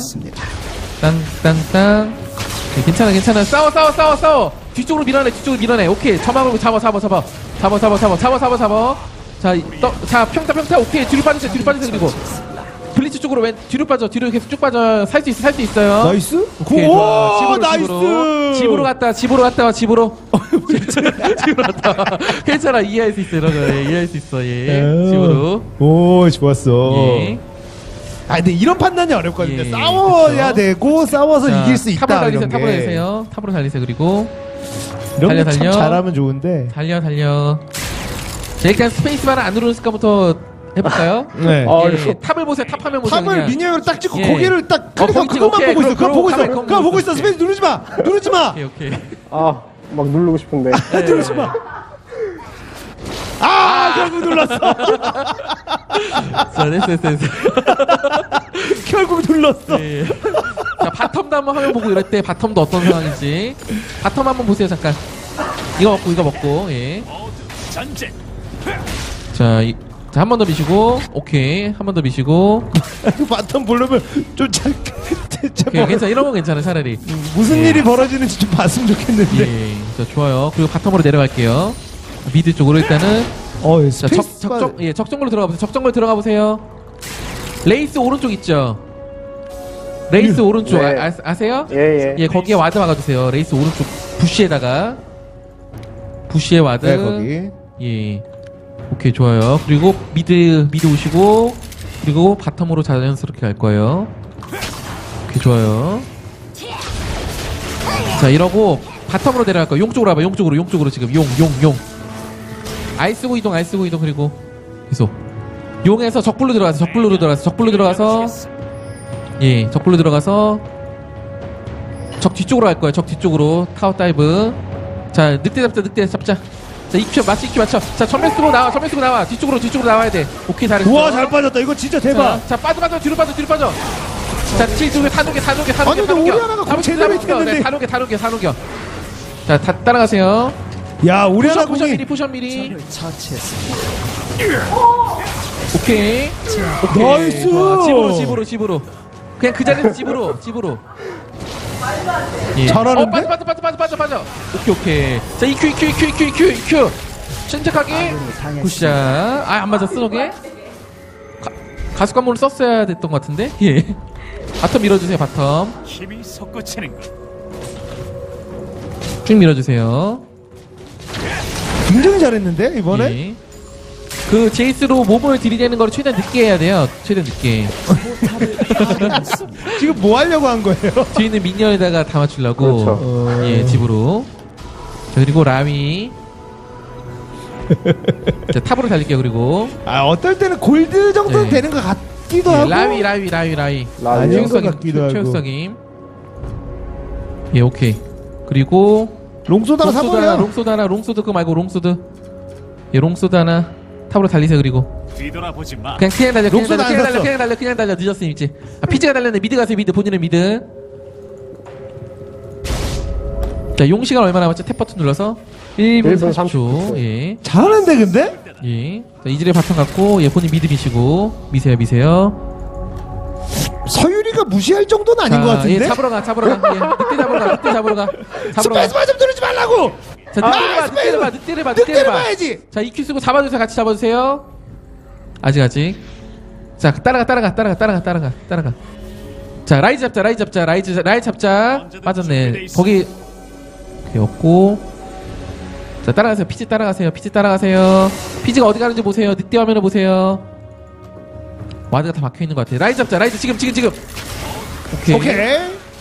땅땅땅. 예, 괜찮아, 괜찮아. 싸워, 싸워, 싸워, 싸워. 뒤쪽으로 밀어내, 뒤쪽으로 밀어내. 오케이. 점막으로 잡아, 잡아, 잡아. 잡아, 잡아, 잡아, 잡아, 잡아, 잡아. 자, 이- 떠, 자, 평타, 평타. 오케이. 뒤로 빠지세요, 뒤로 빠지세요. 그리고 블리츠 쪽으로 왼, 뒤로 빠져, 뒤로 계속 쭉 빠져. 살 수 있어, 살 수 있어요. 나이스. 오케이, 오 좋아. 집으로, 나이스. 집으로. 집으로 갔다, 집으로 갔다 와, 집으로. 집으로 갔다 와. 괜찮아, 이해할 수 있어, 이런 거. 예, 이해할 수 있어, 예. 집으로. 오 좋았어. 예. 아 근데 이런 판단이 어렵거든요. 예, 싸워야 그쵸. 되고 싸워서 자, 이길 수 있다. 탑으로 달리세요, 이런 탑으로 게. 달리세요. 탑으로 달리세요, 그리고. 이런 달려, 게 참 달려. 잘하면 좋은데. 달려 달려. 자, 일단 스페이스바를 안 누르는 습관부터 해볼까요? 네. 어, 예, 이거- 탑을 보세요. 탑 화면 보세요. 탑을 그냥. 미니어로 딱 찍고 예. 고개를 딱 어, 클릭하고 거기 찍어. 그것만 오케이, 보고 있어. 그럼, 그거 보고 있어. 그럼, 그거 그럼 보고 있어. 오케이. 스페이스 누르지 마. 누르지 마. 오케이 오케이. 아, 막 누르고 싶은데. 누르지 마. 아 결국 눌렀어. 자, 됐어 됐어 됐어. 결국 눌렀어. 예. 자, 바텀도 한번 화면 보고 이럴 때 바텀도 어떤 상황인지. 바텀 한번 보세요 잠깐. 이거 먹고 이거 먹고. 예. 모두 전쟁. 자, 이, 자, 한 번 더 미시고. 오케이. 한 번 더 미시고. 바텀 보려면 좀 잘. 진짜 오케이. 뭐 괜찮아. 이런 건 괜찮아 차라리. 무슨 예. 일이 벌어지는지 좀 봤으면 좋겠는데. 예. 자, 좋아요. 그리고 바텀으로 내려갈게요. 미드 쪽으로 일단은. 어, 예, 자, 적, 스페이스 적정, 예, 적정글로 들어가 보세요. 적정글 들어가 보세요. 레이스 오른쪽 있죠? 레이스 오른쪽 네. 아, 아, 아세요? 예, 예. 예, 거기에 와드 막아주세요. 레이스 오른쪽 부시에다가 부시에 와드. 네, 거기. 예, 오케이 좋아요. 그리고 미드 미드 오시고 그리고 바텀으로 자연스럽게 갈 거예요. 오케이 좋아요. 자 이러고 바텀으로 내려갈 거예요. 용 쪽으로 와봐. 용 쪽으로 용 쪽으로 지금 용 용 용. 아이스고 이동 아이스고 이동 그리고 계속 용에서 적불로 들어가서 적불로 들어가서 적불로 들어가서 예 적불로 들어가서 적 뒤쪽으로 갈 거예요. 적 뒤쪽으로 타워 다이브. 자 늑대 잡자 늑대 잡자. 자 이큐 맞춰 이큐 맞춰. 자 전면 쓰고 나와 전면 쓰고 나와. 뒤쪽으로 뒤쪽으로 나와야 돼. 오케이 잘했어. 우와 잘 빠졌다. 이거 진짜 대박. 자, 자 빠져 빠져 뒤로 빠져 뒤로 빠져. 자 뒤쪽에 다 녹여 다 녹여 다 아니, 녹여 다 근데 녹여. 오리아나가 다 공 제대로 녹여, 했는데. 네, 다 녹여 다 녹여 다 녹여. 자 다 따라가세요. 야 우리나라 포션 포션 미리 공이 포션 미리. 적을 처치했습니다. 오케이. 오케이. 나이스. 좋아. 집으로 집으로 집으로. 그냥 그 자리에서 집으로 집으로. 예. 잘하는데? 어, 빠져 빠져 빠져 빠져 빠져 빠져. 오케이 오케이. 자 이큐 이큐 이큐 이큐 이큐 이큐. 침착하게. 당했습니다. 굿샷. 아안 맞았어 저게. 가속관문을 썼어야 됐던 것 같은데. 예. 바텀 밀어주세요 바텀. 힘이 솟구치는 것. 쭉 밀어주세요. 굉장히 잘했는데 이번에. 예. 그 제이스로 몸을 들이대는 거를 최대한 늦게 해야 돼요. 최대한 늦게. 지금 뭐 하려고 한 거예요? 뒤에 있는 미니언에다가 다 맞추려고. 그렇죠. 어... 예, 집으로. 자, 그리고 라미. 자, 탑으로 달릴게요. 그리고 아 어떨 때는 골드 정도는 네. 되는 것 같기도 예, 하고. 라위, 라위, 라위, 라위. 라위. 아니요. 것 최육석임, 같기도 하고. 최육석임. 예, 오케이. 그리고 롱소다가 롱소드 하나, 사버려. 롱소드 하나, 롱소드 그거 말고 롱소드. 예, 롱소드 하나. 탑으로 달리세요. 그리고 뒤돌아보지 마. 그냥 그냥 달려, 그냥 롱소드 달려, 안 그냥 달려, 샀어. 그냥 달려, 그냥 달려. 늦었으니 이제. 아, 피지가 달렸네. 미드 가세요. 미드 본인은 미드. 자, 용 시간 얼마 남았죠? 탭 버튼 눌러서 일 분 일 분 삼십 초. 삼십 초. 예. 잘하는데 근데? 예. 자, 이즈리 바텀 갖고 예, 본인 미드 미시고 미세요, 미세요. 서유리가 무시할 정도는 아닌 자, 것 같은데? 예, 잡으러 가, 잡으러 가. 예. 늑대 잡으러 가, 늑대 잡으러 가. 잡으러 가. 스페이스바 좀 누르지 말라고! 자, 아, 늑대를 봐, 늑대를 스페이스! 봐, 늑대를 봐, 늑대를 늑대를 봐. 봐야지! 자, 이큐 쓰고 잡아주세요. 같이 잡아주세요. 아직 아직. 자, 따라가, 따라가, 따라가, 따라가, 따라가, 따라가. 자, 라이즈 잡자, 라이즈 잡자, 라이즈, 라이즈 잡자. 빠졌네. 거기. 오케이, 없고. 자, 따라가세요. 피지 따라가세요. 피지 따라가세요. 피지가 어디 가는지 보세요. 늑대 화면을 보세요. 와드가 다 박혀 있는 것 같아요. 라이즈 잡자. 라이즈 지금 지금 지금. 오케이. 오케이.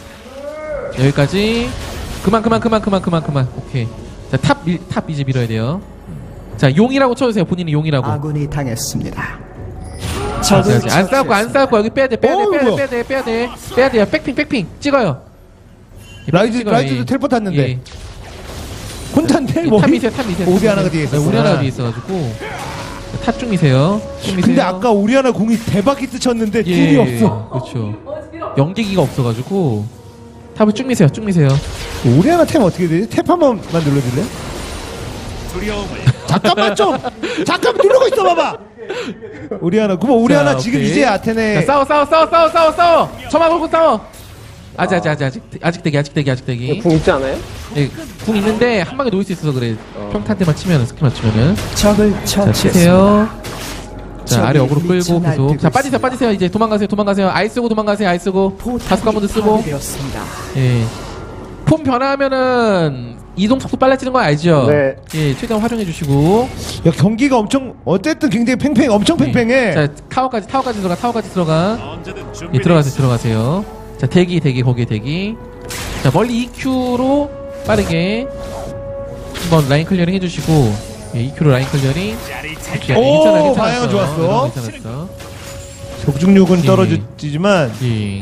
여기까지. 그만 그만 그만 그만 그만 그만. 오케이. 자, 탑 밀, 탑 이제 밀어야 돼요. 자, 용이라고 쳐주세요. 본인이 용이라고. 아군이 당했습니다. 자, 적을 자, 안 싸우고 안 싸우고 여기 빼야 돼 빼야 돼 어우, 빼야 돼 뭐야. 빼야 돼 빼야 돼 빼야 돼요. 백핑 백핑 찍어요. 라이즈 찍어요, 라이즈도 예. 텔포 탔는데 예. 혼자인데 이 뭐. 탑 미세요 탑 미세요. 우리 하나가 뒤에 있었어. 우리 하나가 뒤에 있어가지고 탑 중 미세요. 중 미세요. 근데 아까 우리 하나 공이 대박 히트 쳤는데 예, 둘이 없어. 그렇죠. 연계기가 없어가지고 탑을 쭉 미세요 쭉 미세요. 우리 하나 템 어떻게 되지? 탭 한 번만 눌러줄래? 두려움을 잠깐만 좀 잠깐만 누르고 있어 봐봐. 우리 하나 그럼 우리 자, 하나 지금 오케이. 이제 자, 아테네 싸워 싸워 싸워 싸워 싸워 싸워. 저만 걸고 싸워. 아직 아직 아직 아직 아직 대기 아직 대기 아직 대기. 궁 있지 않아요? 예, 궁 있는데 한 방에 놓을 수 있어서 그래. 평탄대만 치면은 스킬 맞추면은. 적을 자, 처치했습니다. 치세요. 자, 적이 아래 어그로 끌고 미쳐 계속. 날뛰고 자, 빠지세요, 빠지세요. 이제 도망가세요, 도망가세요. 아이 쓰고 도망가세요, 아이 쓰고. 다섯 가문도 쓰고. 되었습니다. 예. 폼 변화하면은 이동 속도 빨라지는 거 알죠? 네. 예, 최대한 활용해 주시고. 야 경기가 엄청 어쨌든 굉장히 팽팽 엄청 팽팽해. 예. 자, 타워까지, 타워까지 들어가, 타워까지 들어가. 언제든 예, 준비. 들어가세요, 들어가세요. 자, 대기, 대기, 거기에 대기. 자, 멀리 이큐로 빠르게 한번 라인 클리어링 해주시고. 예, 이큐로 라인 클리어링. 짜릿하게. 예, 오, 괜찮아, 괜찮았어. 방향은 좋았어. 이런 거 괜찮았어. 적중력은 예. 떨어지지만 예.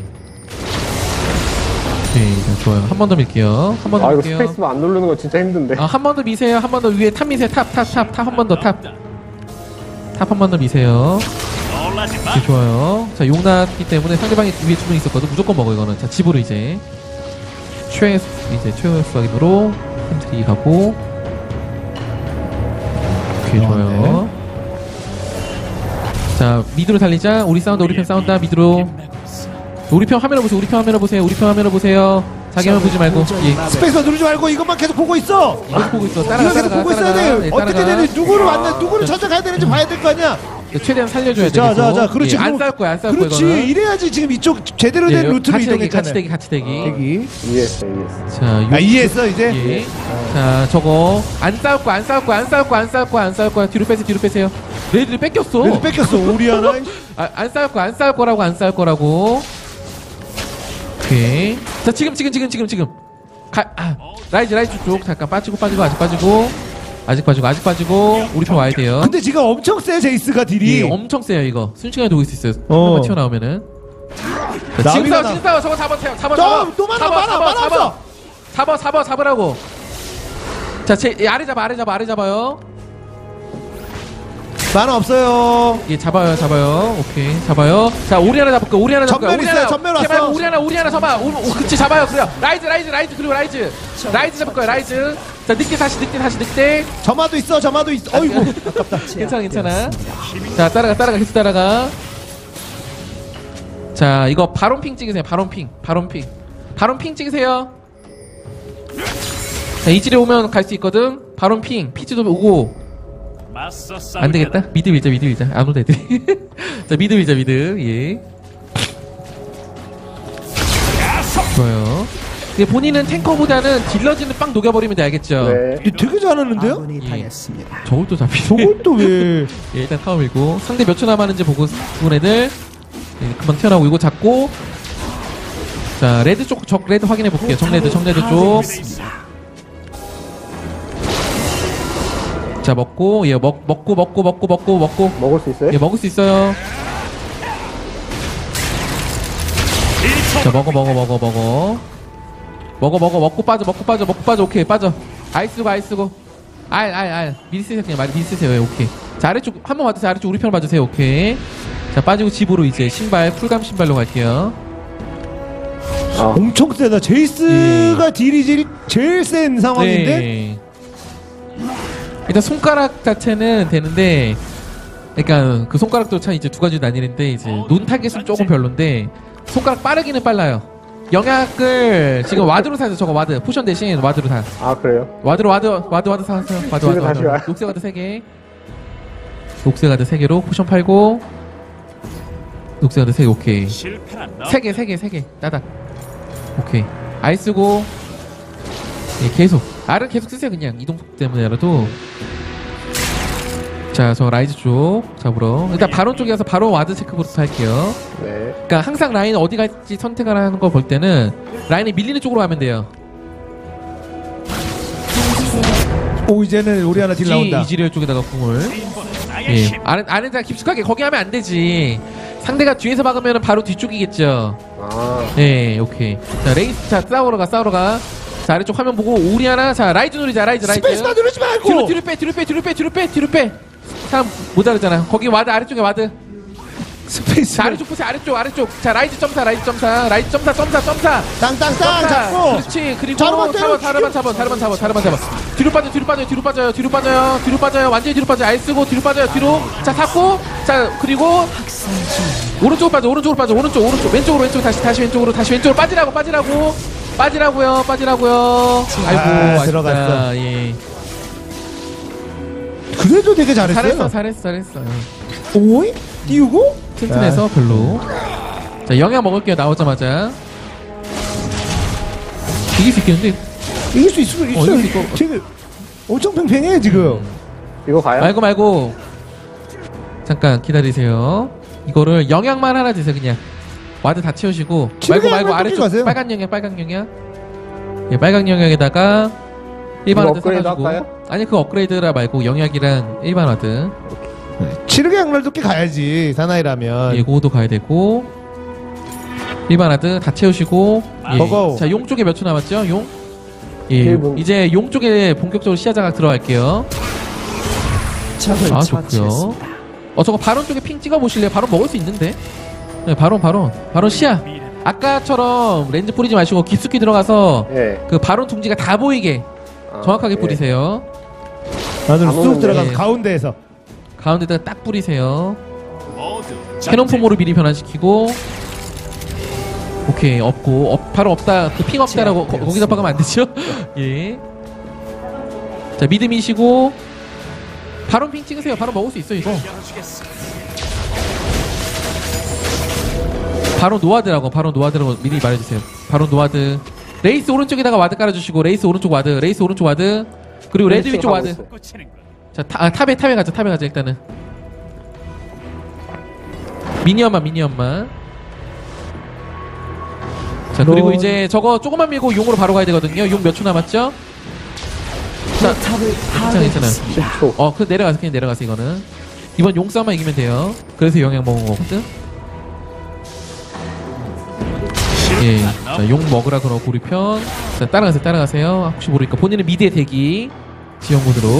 오케이, 자, 좋아요. 한 번 더 밀게요. 한 번 더 아 이거 밀게요. 스페이스바 안 누르는 거 진짜 힘든데. 아, 한 번 더 미세요. 한 번 더 위에 탑 미세요. 탑, 탑, 탑, 탑 한 번 더 탑. 탑 한 번 더 미세요. 놀라지 마. 오케이, 좋아요. 자, 용 나왔기 때문에 상대방이 위에 주문 있었거든. 무조건 먹어 이거는. 자, 집으로 이제 최 이제 최소 확인으로 템트리 가고. 오케이, 좋아요. 자, 미드로 달리자. 우리 싸운다. 우리 편 싸운다. 미드로. 우리 편 화면을 보세요. 우리 편 화면을 보세요. 우리 편 화면을 보세요. 자기 화면 보지 말고. 예. 스페이스 누르지 말고 이것만 계속 보고 있어. 이거 보고 있어. 따라가, 이거 계속 따라가, 보고 있어야 따라가. 돼. 예, 어떻게 따라가. 되는지 누구를 왔는 누구를 자, 찾아가야 되는지 봐야 될 거 아니야. 최대한 살려줘야 돼. 자, 계속. 자, 자, 그렇지. 예, 안 그럼- 싸울 거야, 안 싸울 거야. 그렇지. 이거는. 이래야지 지금 이쪽 제대로 된 예, 루트로 같이 대기, 이동했잖아. 같이 대기, 같이 대기. 대기. 이해했어, 이해했어. 자, 요, 아 이해했어 이제. 예. 자, 저거 안 싸울 거야, 안 싸울 거야, 안 싸울 거야, 안 싸울 거야, 안 싸울 거야. 뒤로 빼세요, 뒤로 빼세요. 레이드를 뺏겼어. 그래도 뺏겼어. 우리 하나. 아, 안 싸울 거야, 안 싸울 거라고, 안 싸울 거라고. 오케이. 자, 지금, 지금, 지금, 지금, 지금. 가, 아, 라이즈, 라이즈 쪽 잠깐 빠지고, 빠지고, 아직 빠지고, 아직 빠지고, 아직 빠지고. 우리 편 와야 돼요. 근데 지금 엄청 세 제이스가 딜이. 예, 엄청 세요 이거. 순식간에 녹일 수 있어요. 어. 한번 튀어나오면은. 자, 지금 나비가 싸워, 나- 지금 싸워. 저거 잡아, 잡아, 잡아, 또, 잡아. 또 많아, 잡아, 많아, 잡아, 많아 잡아. 없어. 잡아, 잡아, 잡으라고. 자, 제 예, 아래 잡아, 아래 잡아, 아래 잡아요. 만화 없어요. 예, 잡아요, 잡아요. 오케이, 잡아요. 자, 오리 하나 잡을까? 오리 하나 잡을까? 전멸 오리 있어요, 하나. 전멸 제발, 왔어. 오리 하나, 오리 하나 잡아. 오, 오, 그치, 잡아요. 그래요. 라이즈, 라이즈, 라이즈 그리고 라이즈. 라이즈 잡을 거야, 라이즈. 자, 늑대 다시, 늑대 다시, 늑대. 점화도 있어. 점화도 있어. 어이구. 아깝다. 괜찮아, 괜찮아. 자, 따라가, 따라가, 계속 따라가. 자, 이거 바론 핑 찍으세요. 바론 핑, 바론 핑, 바론 핑 찍으세요. 자, 이질에 오면 갈 수 있거든. 바론 핑, 피지도 오고. 맞서 싸우겠다. 안 되겠다. 미드 밀자, 미드 밀자. 안 오다 애들이. 자, 미드 밀자, 미드. 예. 좋아요. 근데 본인은 탱커보다는 딜러진을 빵 녹여버리면 돼, 알겠죠? 네. 이게 되게 잘하는데요? 아군이 예. 당했습니다. 저걸 또 잡히네. 저걸 또 왜? 예, 일단 타워 밀고 상대 몇 초 남았는지 보고 죽은 애들 예, 금방 튀어나오고 이거 잡고. 자, 레드 쪽 적 레드 확인해 볼게요. 정레드 정레드 쪽. 자, 먹고 예 먹 먹고 먹고 먹고 먹고 먹고 먹을 수 있어요? 예 먹을 수 있어요. 자, 먹어 먹어 먹어 먹어 먹어 먹어 먹고 빠져 먹고 빠져 먹고 빠져. 오케이, 빠져. 아이 쓰고 아이 쓰고 알 알 알 미리 쓰세요. 그냥 말 미리 쓰세요. 예, 오케이. 자, 아래쪽 한 번 봐주세요. 아래쪽 우리 편을 봐주세요. 오케이. 자, 빠지고 집으로 이제 신발 풀감 신발로 갈게요. 아, 엄청 세다. 제이스가 딜이 제일, 제일 센 상황인데. 네. 일단 손가락 자체는 되는데, 그러니까 그 손가락도 참 이제 두 가지 나뉘는데 이제 논 타겟은 조금 별론데 손가락 빠르기는 빨라요. 영약을 지금 와드로 사서 저거 와드 포션 대신 와드로 사. 아 그래요? 와드로 와드 와드 와드 사세요. 와드 와드 집에 다시 와드. 와요. 녹색 와드 세 개. 녹색 와드 세 개로 포션 팔고. 녹색 와드 세 개. 오케이. 실패는 너. 세 개, 세 개, 세 개. 따닥. 오케이. 아이 쓰고. 예, 계속 R은 계속 쓰세요. 그냥 이동 속도 때문에라도. 자, 저 라이즈 쪽 잡으러 일단 바론 쪽에 가서 바로 와드 체크부터 할게요. 네. 그러니까 항상 라인 어디 갈지 선택을 하는 거 볼 때는 라인이 밀리는 쪽으로 가면 돼요. 오 이제는 우리 하나 딜 나온다. 이지리얼 쪽에다가 궁을. 나의 예. 힘. 아는 아는 깊숙하게 거기 하면 안 되지. 상대가 뒤에서 막으면 바로 뒤쪽이겠죠. 아, 예, 오케이. 자, 레이스 자 싸우러 가 싸우러 가. 자, 아래쪽 화면 보고 오리 하나. 자, 라이즈 누르자. 라이즈 라이즈. 스페이스바 누르지 말고. 뒤로 뒤로 빼 뒤로 빼 뒤로 빼 뒤로 빼 뒤로 빼. 사람 모자르잖아. 거기 와드 아래쪽에 와드. 스페이스. 자, 아래쪽 보세요. 아래쪽 아래쪽. 자, 라이즈 점사 라이즈 점사 라이즈 점사 점사 점사. 땅땅땅 잡고. 그렇지. 그리고 자르반 때려, 자르반 잡아 자르반 잡아 자르반 잡아. 뒤로 빠져 뒤로 빠져 뒤로 빠져요 뒤로 빠져요 뒤로 빠져요 완전히 뒤로 빠져. 알 쓰고 뒤로 빠져요 뒤로. 자, 샀고. 자, 그리고 오른쪽으로 빠져 오른쪽으로 빠져 오른쪽 오른쪽 왼쪽으로 왼쪽 다시 다시 왼쪽으로 다시 왼쪽으로 빠지라고 빠지라고 빠지라고요 빠지라고요. 아이고 아, 아쉽다. 들어갔어. 예. 그래도 되게 잘했어요. 잘했어 잘했어 잘했어. 오이 띄우고. 튼튼해서 별로. 자, 영양 먹을게요. 나오자마자. 이길 수 있겠는데? 이길 수 있을 있어. 어, 이길 수 있을 것 지금 엄청 팽팽해 지금. 이거 가요? 말고 말고. 잠깐 기다리세요. 이거를 영양만 하나 드세요. 그냥 와드 다 채우시고. 말고 말고 영양 아래쪽 가세요. 빨간 영양 빨간 영양. 예, 빨간 영양에다가 일반 이거 와드 업그레이드 사가지고. 할까요? 아니 그 업그레이드라 말고 영약이랑 일반 와드. 치르게 양날도 꽤 가야지 사나이라면. 예, 그거도 가야 되고. 일반 와드 다 채우시고. 예. 버거우. 자, 용 쪽에 몇 초 남았죠? 용. 예, 일 분. 이제 용 쪽에 본격적으로 시야 장악 들어갈게요. 적을 아, 좋고요. 처치했습니다. 어, 저거 바론 쪽에 핑 찍어 보실래요? 바론 먹을 수 있는데. 네, 바론 바론. 바론 시야. 아까처럼 렌즈 뿌리지 마시고 깊숙이 들어가서 예. 그 바론 둥지가 다 보이게 아, 정확하게 예. 뿌리세요. 나도 안 쑥 오는데. 들어가서 예. 가운데에서. 가운데다가 딱 뿌리세요. 모두 캐논 폼으로 미리 변환시키고. 오케이, 없고. 없, 바로 없다. 그 핑 없다라고 거, 거기서 박으면 안 되죠? 예. 자, 미드 미시고. 바론 핑 찍으세요. 바론 먹을 수 있어, 이거. 열어주겠어. 바로 노와드라고 바로 노와드라고 미리 말해주세요. 바로 노와드. 레이스 오른쪽에다가 와드 깔아주시고 레이스 오른쪽 와드 레이스 오른쪽 와드 그리고 레드 위쪽 하고 와드. 있어요. 꽂히는 거. 자, 타, 아, 탑에 탑에 가자 탑에 가자 일단은. 미니언만 미니언만. 자, 그리고 너- 이제 저거 조금만 밀고 용으로 바로 가야 되거든요. 용 몇 초 남았죠? 자, 포탑을 괜찮아 괜찮아. 파괴했습니다. 십 초. 어, 그 내려가서 그냥 내려가서 이거는 이번 용 싸움만 이기면 돼요. 그래서 영양 먹은 거거든. 예, 자, 용 먹으라 그러고 우리 편. 자, 따라가세요, 따라가세요. 혹시 모르니까 본인은 미드에 대기 지원군으로.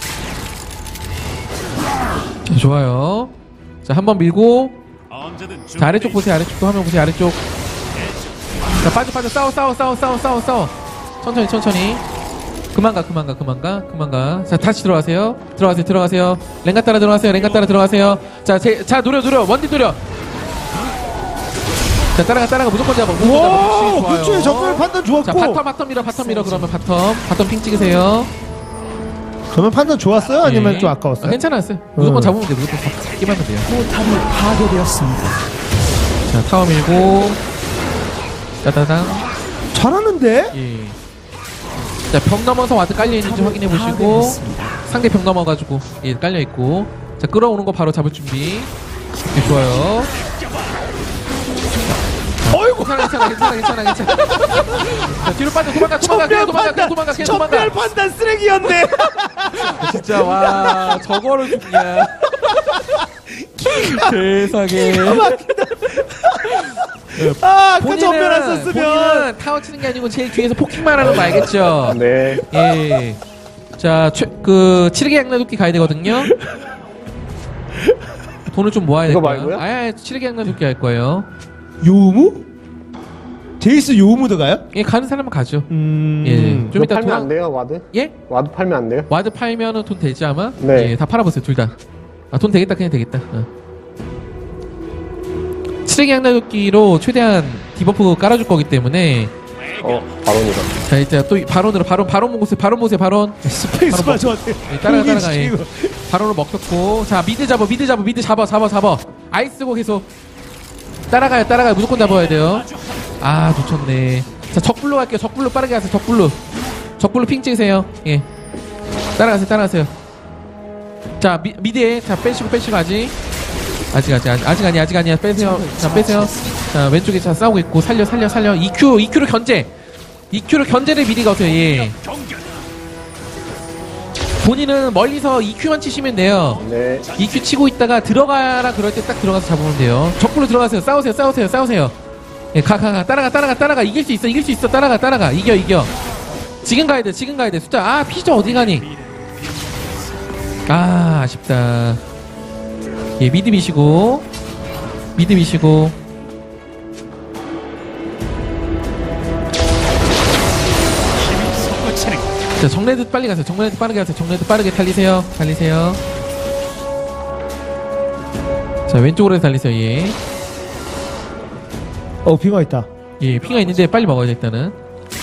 자, 좋아요. 자, 한번 밀고. 언제든 자, 아래쪽 보세요, 아래쪽도 화면 보세요, 아래쪽. 자, 빠져, 빠져, 싸워, 싸워, 싸워, 싸워, 싸워, 싸워. 천천히, 천천히. 그만 가, 그만 가, 그만 가, 그만 가. 자, 다시 들어가세요. 들어가세요, 들어가세요. 랭가 따라 들어가세요, 랭가 따라 들어가세요. 자, 제, 자, 노려, 노려, 원딜 노려. 자, 따라가, 따라가, 무조건 잡아. 무조건 잡아. 와, 좋아요. 그치 정말 판단 좋았고. 자, 바텀, 바텀 밀어, 바텀 밀어, 그러면 바텀. 바텀 핑 찍으세요. 그러면 판단 좋았어요? 아니면 예. 좀 아까웠어요? 아, 괜찮았어요. 무조건 음. 잡으면 돼, 무조건 잡기만 하면 돼요. 포탑이 파괴되었습니다. 자, 타워 밀고. 따다당. 잘하는데? 예. 자, 벽 넘어서 와드 깔려있는지 확인해 보시고. 파괴했습니다. 상대 벽 넘어가지고, 예, 깔려있고. 자, 끌어오는 거 바로 잡을 준비. 예, 좋아요. 어이구. 괜찮아, 괜찮아, 괜찮아, 괜찮아, 괜찮아. 자, 뒤로 빠져, 도망가, 도망가, 그냥 도망가, 그냥 도망가, 그냥 도망가. 전멸 판단 쓰레기였네. 진짜, 와, 저거를 죽냐. 세상에. 아, 아까 전멸 안 썼으면. 본인은 타워 치는 게 아니고 제일 뒤에서 포킹만 하는 거 알겠죠? 네. 예. 자, 최, 그, 칠흑의 양나도끼 가야 되거든요? 돈을 좀 모아야 될 이거 거야. 말고요? 아예 칠흑의 양나도끼 할 거예요. 요무? 제이스 요무 들어가요? 예, 가는 사람은 가죠. 음. 예. 이거 좀 이따 팔면 돌아, 안 돼요, 와드? 예? 와드 팔면 안 돼요? 와드 팔면은 돈 되지 아마? 네. 예, 다 팔아보세요, 둘 다. 아, 돈 되겠다, 그냥 되겠다. 어. 칠흑의 양나도끼로 최대한 디버프 깔아줄 거기 때문에. 어, 바론이다. 자, 이제 또 이- 바론으로, 바론, 바론 보세요, 바론 보세요, 바론. 스페이스바 저한테. 예, 따라가, 따라가. 예. 공인시키고. 바로로 먹혔고. 자, 미드 잡아, 미드 잡아, 미드 잡아, 잡아, 잡아. 아이스 쓰고 계속. 따라가요, 따라가요. 무조건 잡아야 돼요. 아, 놓쳤네. 자, 적불로 갈게요. 적불로 빠르게 하세요, 적불로. 적불로 핑 찍으세요. 예. 따라가세요, 따라가세요. 자, 미, 미드에, 자, 빼시고, 빼시고, 아직. 아직, 아직, 아직, 아직 아니야, 아직 아니야. 빼세요. 자, 빼세요. 자, 왼쪽에 자, 싸우고 있고, 살려, 살려, 살려. 이큐, 이큐로 견제. 이큐로 견제를 미리 거세요, 예. 경계. 본인은 멀리서 이큐만 치시면 돼요. 네. 이큐 치고 있다가 들어가라 그럴 때 딱 들어가서 잡으면 돼요. 적불로 들어가세요. 싸우세요, 싸우세요, 싸우세요. 예, 가, 가, 가. 따라가, 따라가, 따라가. 이길 수 있어, 이길 수 있어. 따라가, 따라가. 이겨, 이겨. 지금 가야 돼, 지금 가야 돼. 숫자, 아, 피저 어디 가니? 아, 아쉽다. 예, 미드 미시고. 미드 미시고. 솟구치는 자, 정레드 빨리 가세요. 정레드 빠르게 가세요. 정레드 빠르게 달리세요. 달리세요. 자, 왼쪽으로 해서 달리세요. 예. 어 빙어 있다. 예, 피가 있는데 빨리 먹어야 돼, 일단은.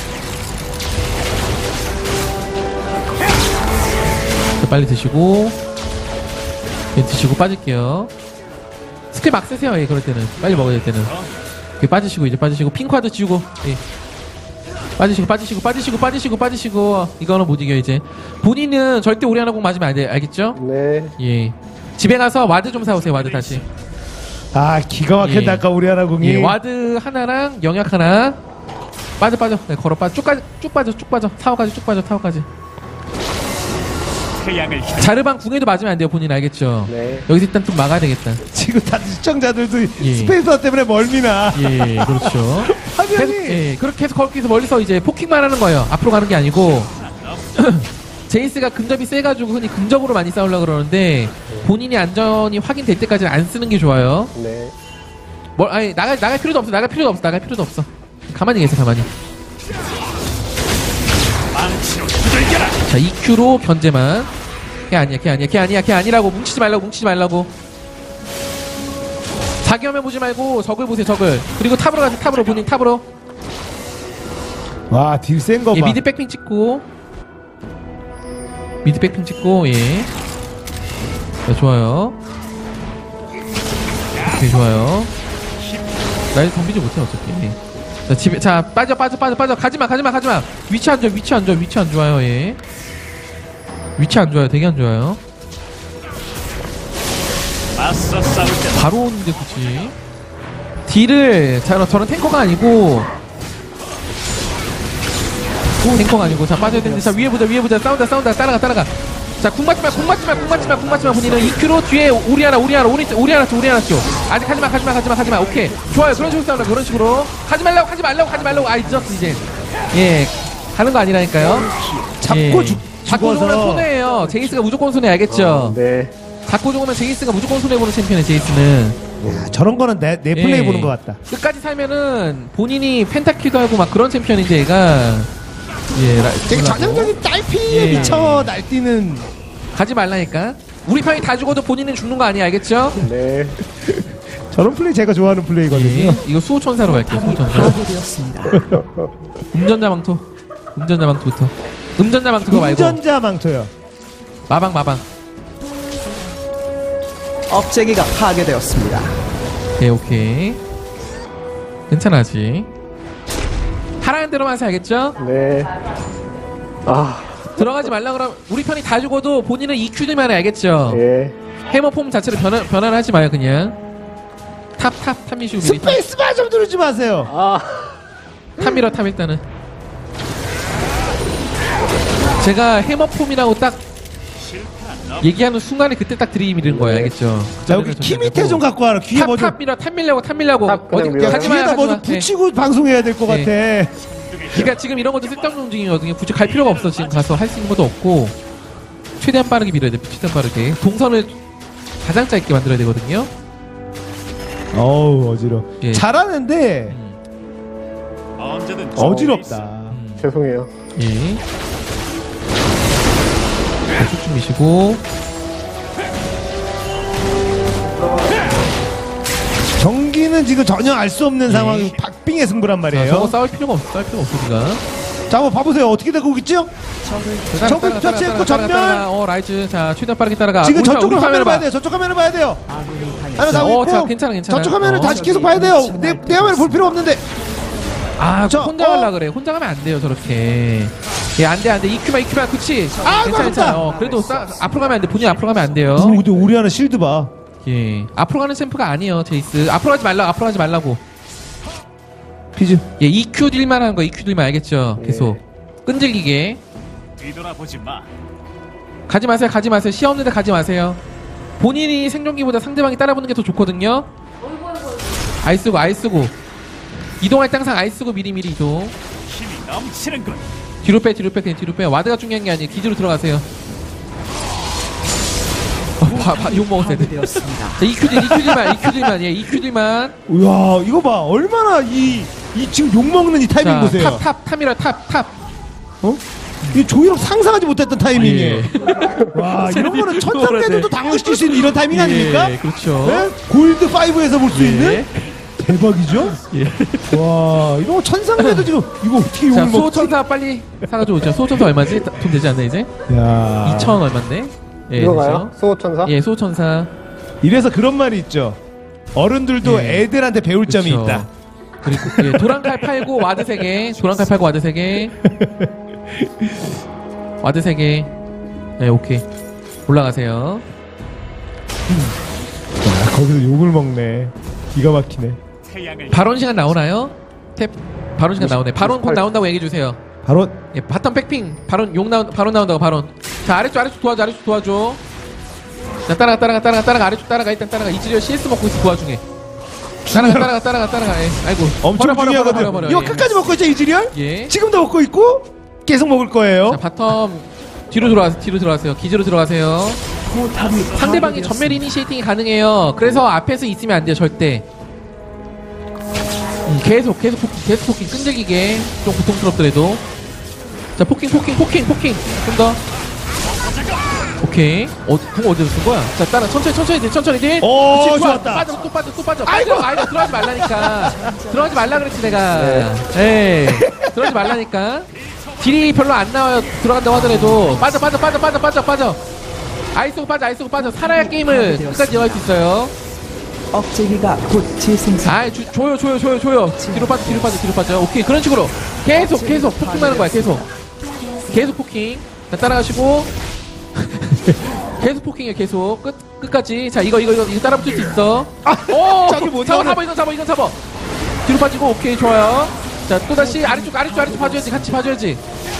자, 빨리 드시고. 예, 드시고 빠질게요. 스킬 막 쓰세요. 예, 그럴 때는. 빨리 먹어야 될 때는. 예, 빠지시고, 이제 빠지시고. 핑크화도 지우고. 예. 빠지시고, 빠지시고, 빠지시고, 빠지시고, 빠지시고. 이거는 못 이겨, 이제. 본인은 절대 오리 하나 공 맞으면 안 돼. 알겠죠? 네. 예. 집에 가서 와드 좀 사오세요, 와드 다시. 아 기가 막힌다 예. 아까 우리 하나궁이. 예, 와드 하나랑 영약 하나. 빠져, 빠져. 네, 걸어 빠져. 쭉, 가, 쭉 빠져, 쭉 빠져. 타워까지 쭉 빠져, 타워까지. 태양을 향 자르방 궁에도 맞으면 안 돼요, 본인 알겠죠? 네. 여기서 일단 좀 막아야 되겠다. 지금 다들 시청자들도 예. 스페이스바 때문에 멀미나. 예, 그렇죠. 계속, 화면이. 예, 그렇게 해서 거기서 멀리서 이제 포킹만 하는 거예요. 앞으로 가는 게 아니고. 제이스가 근접이 세가지고 흔히 근접으로 많이 싸우려고 그러는데 본인이 안전이 확인될 때까지는 안 쓰는 게 좋아요. 네. 뭘, 아니, 나갈, 나갈 필요도 없어, 나갈 필요도 없어, 나갈 필요도 없어. 가만히 계세요, 가만히. 망치로 두들겨라. 자, 이큐로 견제만. 걔 아니야, 걔 아니야, 걔 아니야, 걔 아니라고. 뭉치지 말라고, 뭉치지 말라고. 자기 화면 보지 말고 적을 보세요, 적을. 그리고 탑으로 가세요, 탑으로, 본인 탑으로. 와 딜 센 거 봐. 예, 미드 백핑 찍고. 미드 백핑 찍고, 예. 자, 좋아요. 오케이, 좋아요. 나 이제 덤비지 못해, 어차피. 예. 자, 집에, 자, 빠져, 빠져, 빠져, 빠져. 가지마, 가지마, 가지마. 위치 안 좋아, 위치 안 좋아, 위치 안 좋아요, 예. 위치 안 좋아요, 되게 안 좋아요. 맞서 싸울 때 바로 오는데, 굳이. 딜을, 자, 저는 탱커가 아니고, 탱커가 아니고, 자, 빠져야 되는데, 자, 위에 보자, 위에 보자, 싸운다, 싸운다, 따라가, 따라가. 자, 궁 맞지 마, 궁 맞지 마, 궁 맞지 마, 궁 맞지 마, 본인은 이큐로 뒤에 우리 하나, 우리 하나, 우리, 우리 하나 쪽, 우리 하나 쪽. 아직 하지 마, 하지 마, 하지 마, 하지 마. 오케이. 좋아요. 그런 식으로 싸우라, 그런 식으로. 하지 말라고, 하지 말라고, 하지 말라고. 아, 늦었어, 이제. 예. 하는 거 아니라니까요. 잡고 예. 죽. 잡고 죽으면 죽어서. 손해예요. 제이스가 무조건 손해, 알겠죠? 네. 잡고 죽으면 제이스가 무조건 손해보는 챔피언이에요, 제이스는. 야, 저런 거는 내, 내 플레이 예. 보는 것 같다. 끝까지 살면은 본인이 펜타킬도 하고 막 그런 챔피언인데 얘가 예, 라, 되게 몰라고. 전형적인 딸피에 예. 미쳐 날뛰는. 가지 말라니까. 우리 편이 다 죽어도 본인은 죽는 거 아니야, 알겠죠? 네. 저런 플레이 제가 좋아하는 플레이거든요. 예. 이거 수호천사로 갈게요. 수호천사. 파괴되었습니다. 음전자 망토. 음전자 망토부터. 음전자 망토 그거 말고 운전자 망토요. 마방 마방. 업체기가 파괴되었습니다. 예, 오케이. 괜찮아지. 하라는 대로만 하세요, 알겠죠? 네. 아, 들어가지 말라 그러면 우리 편이 다 죽어도 본인은 이큐들만 해, 알겠죠? 예. 해머 폼 자체를 변환 변환하지 마요, 그냥. 탑 탑 탑 미시고 미리 탑, 스페이스바 좀 누르지 마세요. 아, 탑 밀어 탑 일단은. 제가 해머 폼이라고 딱 얘기하는 순간에 그때 딱 들이밀는 거예요, 알겠죠? 자 여기 키 밑에 좀 갖고 와라. 귀에 탑, 뭐 좀. 탑 밀어, 탑 밀려고, 탑 밀려고. 탑 그냥 어디, 밀어요. 가지 마요, 귀에다 가지 뭐 마. 좀 붙이고 방송해야 될 것 네. 같아. 그러니까 지금 이런 것도 쓸데없는 움직임이거든요. 굳이 갈 필요가 없어. 지금 가서 할 수 있는 것도 없고 최대한 빠르게 밀어야 돼. 최대한 빠르게 동선을 가장 짧게 만들어야 되거든요. 어우 어지러. 예. 잘하는데 음, 언제든 어지럽다. 음. 죄송해요. 예. 자, 쭉쭉 미시고. 경기는 지금 전혀 알 수 없는 예. 상황이 박빙의 승부란 자, 말이에요. 저거 싸울 필요가 없어. 싸울 필요가 없어 지금. 자 한번 봐보세요. 어떻게 되고 있죠? 저거 터치했고 전면. 어 라이즈. 자 최대한 빠르게 따라가. 지금 우리 파- 저쪽으로 우리 화면을 화면을 봐야 봐. 돼요. 저쪽 화면을 봐야 돼요. 아군이 하나 당했습니다. 다 어, 있고. 자, 괜찮아, 괜찮아. 저쪽 화면을 어. 다시 계속 봐야 돼요. 내, 내 화면을 볼 필요 없는데. 아 저, 혼자 어. 가려 그래. 혼자 가면 안 돼요 저렇게. 예, 안 돼, 안 돼. 이큐만, 이큐만, 그치? 아, 괜찮아, 괜찮아. 어, 그래도 싸, 앞으로 가면 안 돼. 본인 앞으로 가면 안 돼요. 오, 근데 우리 하나 실드 봐. 예. 앞으로 가는 챔프가 아니에요, 제이스. 앞으로 가지 말라, 앞으로 가지 말라고. 피즈. 예, 이큐 딜만 하는 거, 이큐 딜만 알겠죠? 계속. 끈질기게. 뒤돌아보지 마. 가지 마세요, 가지 마세요. 시야 없는데 가지 마세요. 본인이 생존기보다 상대방이 따라붙는 게 더 좋거든요. 아이 쓰고, 아이 쓰고. 이동할 때 항상 아이 쓰고 미리미리 이동. 힘이 넘치는군. 뒤로 빼, 뒤로 빼, 그냥 뒤로 빼. 와드가 중요한 게 아니에요. 기지로 들어가세요. 어, 바, 바, 욕 먹었어야 돼. 파괴되었습니다. 자, 이큐딜, 이큐딜만, 이큐딜만, 예, 이큐딜만. 이야, 이거 봐. 얼마나 이, 이 지금 욕먹는 이 타이밍 자, 보세요. 탑, 탑, 탑이라, 탑, 탑. 어? 이 조이로 상상하지 못했던 타이밍이에요. 예. 와, 이런 거는 천상대들도 당황시킬 수 있는 이런 타이밍 아닙니까? 예, 그렇죠. 네? 골드 오에서 볼 수 예. 있는? 대박이죠? 예. 와, 이런 거 천상대도 지금 이거 어떻게 욕을 자, 먹지? 소천사 빨리 사가지고 오죠. 소천사 얼마지? 돈 되지 않나, 이제? 야. 이천 얼만데? 예, 이거가요? 되죠? 수호천사? 예, 소천사. 이래서 그런 말이 있죠. 어른들도 예. 애들한테 배울 점이 그쵸. 있다. 그리고 예, 도랑칼 팔고 와드 세 개. 도랑칼 팔고 와드 세 개. 와드 세 개. 네, 오케이. 올라가세요. 야, 거기서 욕을 먹네. 기가 막히네. 태양을 바론 시간 나오나요? 탭. 바론 시간 나오네. 바론 곧 나온다고 얘기해 주세요. 바로 예, 바텀 백핑. 바론 용 나온 바론 나온다고 바론. 자, 아래쪽 아래쪽 도와줘. 아래쪽 도와줘. 자, 따라가 따라가 따라가 따라가 아래쪽 따라가 일단 따라가. 이즈리얼 씨에스 먹고 있어 그 와중에. 따라가 따라가 따라가 따라가. 예. 아이고. 엄청 버려, 버려, 중요하거든요. 버려, 버려, 버려. 이거 예. 끝까지 먹고 있죠, 이즈리얼? 예. 지금도 먹고 있고 계속 먹을 거예요. 자, 바텀 뒤로 들어와 뒤로 들어가세요. 기지로 들어가세요. 포탑이 상대방이 파괴되었습니다. 전멸 이니시에이팅이 가능해요. 그래서 앞에서 있으면 안 돼요, 절대. 음, 계속 계속 포킹, 계속 포킹 끈질기게 좀 고통스럽더라도. 자, 포킹 포킹 포킹 포킹 좀 더. 오케이. 어, 궁 어디서 쓴 거야? 자, 따라 천천히 천천히 돼, 천천히 돼. 오, 그치, 좋아. 좋았다. 빠져 또 빠져 또 빠져. 아이고. 빠져. 아이고 들어가지 말라니까. 들어가지 말라 그랬지 내가. 예. 들어가지 말라니까. 딜이 별로 안 나와요. 들어간다고 하더라도 빠져 빠져 빠져 빠져 빠져 빠져. 아이스고 빠져 아이스고 빠져. 살아야 게임을 끝까지 이어갈 수 있어요. 억제기가 곧 재생산. 아, 주, 줘요, 줘요, 줘요, 줘요. 뒤로 빠져, 뒤로 빠져, 뒤로 빠져. 오케이, 그런 식으로 계속, 계속 포킹하는 거야, 계속. 계속 포킹. 자, 따라가시고. 계속 포킹해, 계속. 끝, 끝까지. 자, 이거, 이거, 이거, 이거 따라붙을 수 있어. 아, 오, 저기 뭐 잡아, 잡아. 잡아, 이건 잡아, 이건 잡아. 뒤로 빠지고, 오케이, 좋아요. 자, 또 다시 아래쪽, 아래쪽, 아래쪽 봐줘야지, 같이 봐줘야지.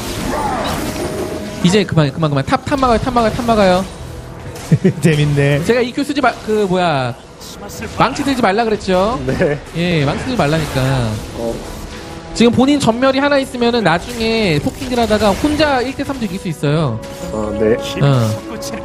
이제 그만, 그만, 그만. 탑, 탑 막아요, 탑 막아요, 탑 막아요. 재밌네. 제가 이큐 쓰지 마, 그, 뭐야. 망치 들지 말라 그랬죠? 네. 예, 망치 들지 말라니까. 어, 지금 본인 전멸이 하나 있으면은 나중에 포킹을 하다가 혼자 일 대 삼도 이길 수 있어요. 어, 네. 힘이 어. 솟구치는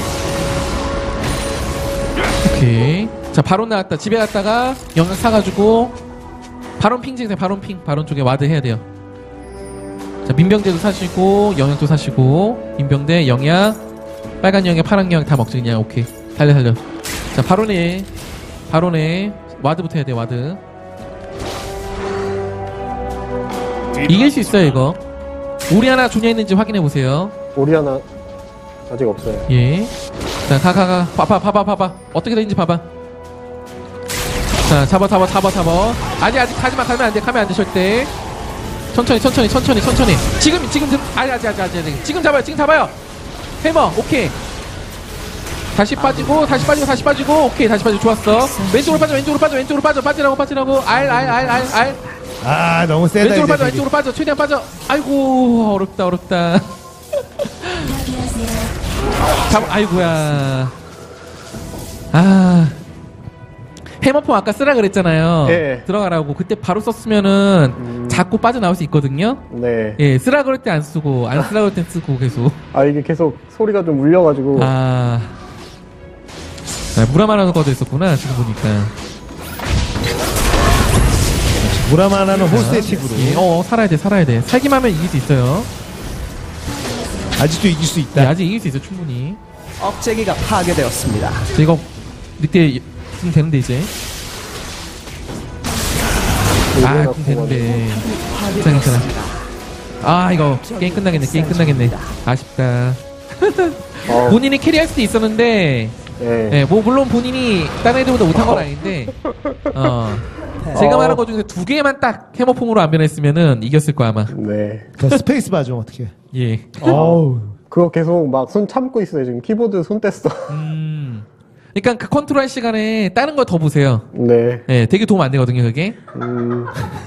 오케이. 자, 바론 나왔다. 집에 갔다가 영양 사가지고 바론 핑 찍으세요. 바론 핑. 바론 쪽에 와드 해야 돼요. 자, 민병대도 사시고 영양도 사시고 민병대 영양 빨간 영양 파란 영양 다 먹지 그냥. 오케이. 달려 달려. 자, 바론에 바론에 와드부터 해야 돼. 와드. 이길 수 있어요 이거. 우리 하나 존야 있는지 확인해 보세요. 오리아나 아직 없어요. 예. 자, 가, 가, 가. 봐봐, 봐봐, 봐봐. 어떻게 되는지 봐봐. 자, 잡아, 잡아, 잡아, 잡아. 아직, 아직 가지마, 가면 안 돼, 가면 안 돼, 절대. 천천히, 천천히, 천천히, 천천히. 지금, 지금, 들- 아직, 아직, 아직, 아직, 아직. 지금 잡아요, 지금 잡아요. 해머, 오케이. 다시 빠지고, 다시 빠지고, 다시 빠지고, 오케이, 다시 빠지고, 좋았어. 왼쪽으로 빠져, 왼쪽으로 빠져, 왼쪽으로 빠져, 빠지라고, 빠지라고. 알, 알, 알, 알, 알. 아, 너무 세다. 왼쪽으로 이제 빠져, 되게. 왼쪽으로 빠져, 최대한 빠져. 아이고, 어렵다, 어렵다. 잡, 아이고야. 아. 해머폼 아까 쓰라 그랬잖아요. 예. 들어가라고. 그때 바로 썼으면은 음. 자꾸 빠져나올 수 있거든요. 네. 예, 쓰라 그럴 때 안 쓰고, 안 쓰라 그럴 땐 쓰고 계속. 아, 이게 계속 소리가 좀 울려가지고. 아. 아 무라마라는 것도 있었구나, 지금 보니까. 무라마나는 호스의 팁으로. 예, 어, 살아야 돼, 살아야 돼. 살기만 하면 이길 수 있어요. 아직도 이길 수 네, 있다. 아직 이길 수 있어, 충분히. 억제기가 파괴되었습니다. 저 이거, 늑대 쓰면 되는데, 이제. 아, 오리아나 그럼 되는데. 괜찮아, 파괴되었습니다. 아, 이거 게임 끝나겠네. 게임 끝나겠네. 아쉽다. 어, 본인이 캐리할 수도 있었는데, 네. 예, 뭐 물론 본인이 다른 애들보다 못한 건 아닌데, 어, 제가 어. 말한 것 중에서 두 개만 딱 해머폼으로 안 변했으면은 이겼을 거야 아마. 네. 저 스페이스 바 좀 어떻게. 예. 어우. 그거 계속 막 손 참고 있어요. 지금 키보드 손 뗐어. 음. 그러니까 그 컨트롤 할 시간에 다른 거 더 보세요. 네. 예, 되게 도움 안 되거든요, 그게. 음,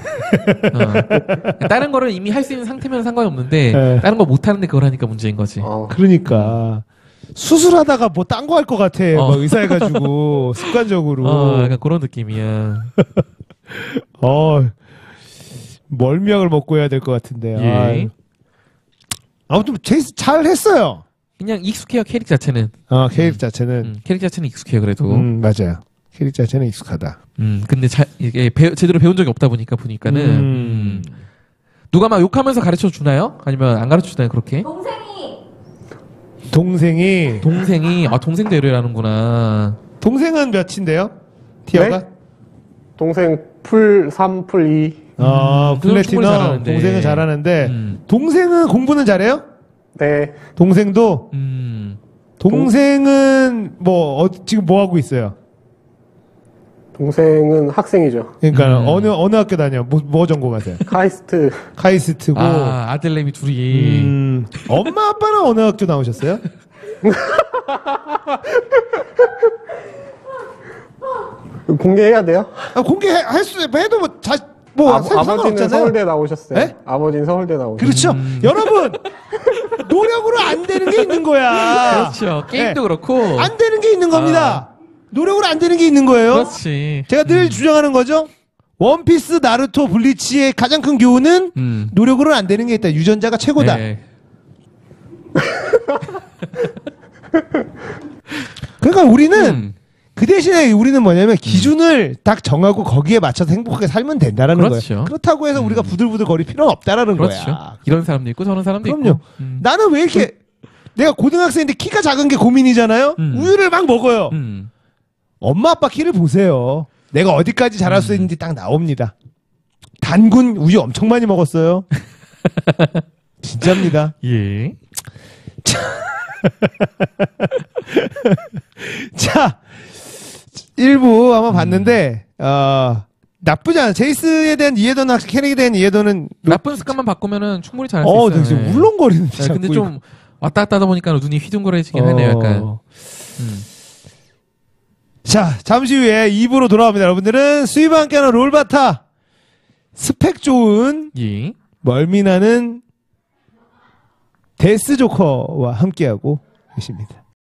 어. 다른 거를 이미 할 수 있는 상태면 상관이 없는데 네. 다른 거 못 하는데 그걸 하니까 문제인 거지. 어. 그러니까 수술하다가 뭐 딴 거 할 것 같아. 어. 막 의사 해가지고 습관적으로. 어, 약간 그런 느낌이야. 어, 멀미약을 먹고 해야 될 것 같은데. 예. 아유. 아무튼 제이스 잘 했어요. 그냥 익숙해요, 캐릭 자체는. 어, 캐릭 자체는. 음, 캐릭 자체는 익숙해요, 그래도. 음, 맞아요. 캐릭 자체는 익숙하다. 음, 근데 자, 이게 배, 제대로 배운 적이 없다 보니까 보니까는 음. 음. 누가 막 욕하면서 가르쳐 주나요? 아니면 안 가르쳐 주나요, 그렇게? 동생이 동생이 동생이 아 동생도 이러라는구나. 동생은 몇인데요? 티어가? 네? 동생 풀 삼, 풀 이. 어, 음, 그건 충분히 플래티넘 잘하는데. 동생은 잘하는데 음. 동생은 공부는 잘해요? 네. 동생도 음. 동생은 뭐 어, 지금 뭐 하고 있어요? 동생은 학생이죠. 그러니까 음. 어느 어느 학교 다녀? 뭐, 뭐 전공하세요? 카이스트. 카이스트고. 아, 아들내미 둘이. 음, 엄마 아빠는 어느 학교 나오셨어요? 공개해야 돼요? 아, 공개할 수 해도 뭐 자, 뭐 아, 상- 아버지는 상관없잖아요. 서울대 나오셨어요. 네? 아버지는 서울대 나오셨어요. 그렇죠. 음. 여러분 노력으로 안 되는 게 있는 거야. 그렇죠. 게임도 네. 그렇고. 안 되는 게 있는 겁니다. 노력으로 안 되는 게 있는 거예요. 그렇지. 제가 늘 주장하는 거죠. 원피스, 나루토, 블리치의 가장 큰 교훈은 음. 노력으로는 안 되는 게 있다. 유전자가 최고다. 네. 그러니까 우리는 음. 그 대신에 우리는 뭐냐면 기준을 딱 정하고 거기에 맞춰서 행복하게 살면 된다라는 그렇죠. 거예요. 그렇다고 해서 우리가 부들부들 거릴 필요는 없다라는 그렇죠. 거야. 이런 사람도 있고 저런 사람도 그럼요. 있고. 음. 나는 왜 이렇게 내가 고등학생인데 키가 작은 게 고민이잖아요. 음. 우유를 막 먹어요. 음. 엄마 아빠 키를 보세요. 내가 어디까지 자랄 수 있는지 딱 나옵니다. 단군 우유 엄청 많이 먹었어요. 진짜입니다. 예. 자, 일부 아마 봤는데 어, 나쁘지 않아. 제이스에 대한 이해도는 확실히 캐릭에 대한 이해도는 나쁜 습관만 바꾸면은 충분히 잘할 수 어, 있어요. 되게 네. 울렁거리는데. 네, 근데 자꾸 좀 왔다 갔다 하다 보니까 눈이 휘둥그레지긴 이거. 하네요, 어. 약간. 음. 자, 잠시 후에 이 부로 돌아옵니다. 여러분들은 수입과 함께하는 롤바타 스펙 좋은 예. 멀미나는 데스 조커와 함께하고 계십니다.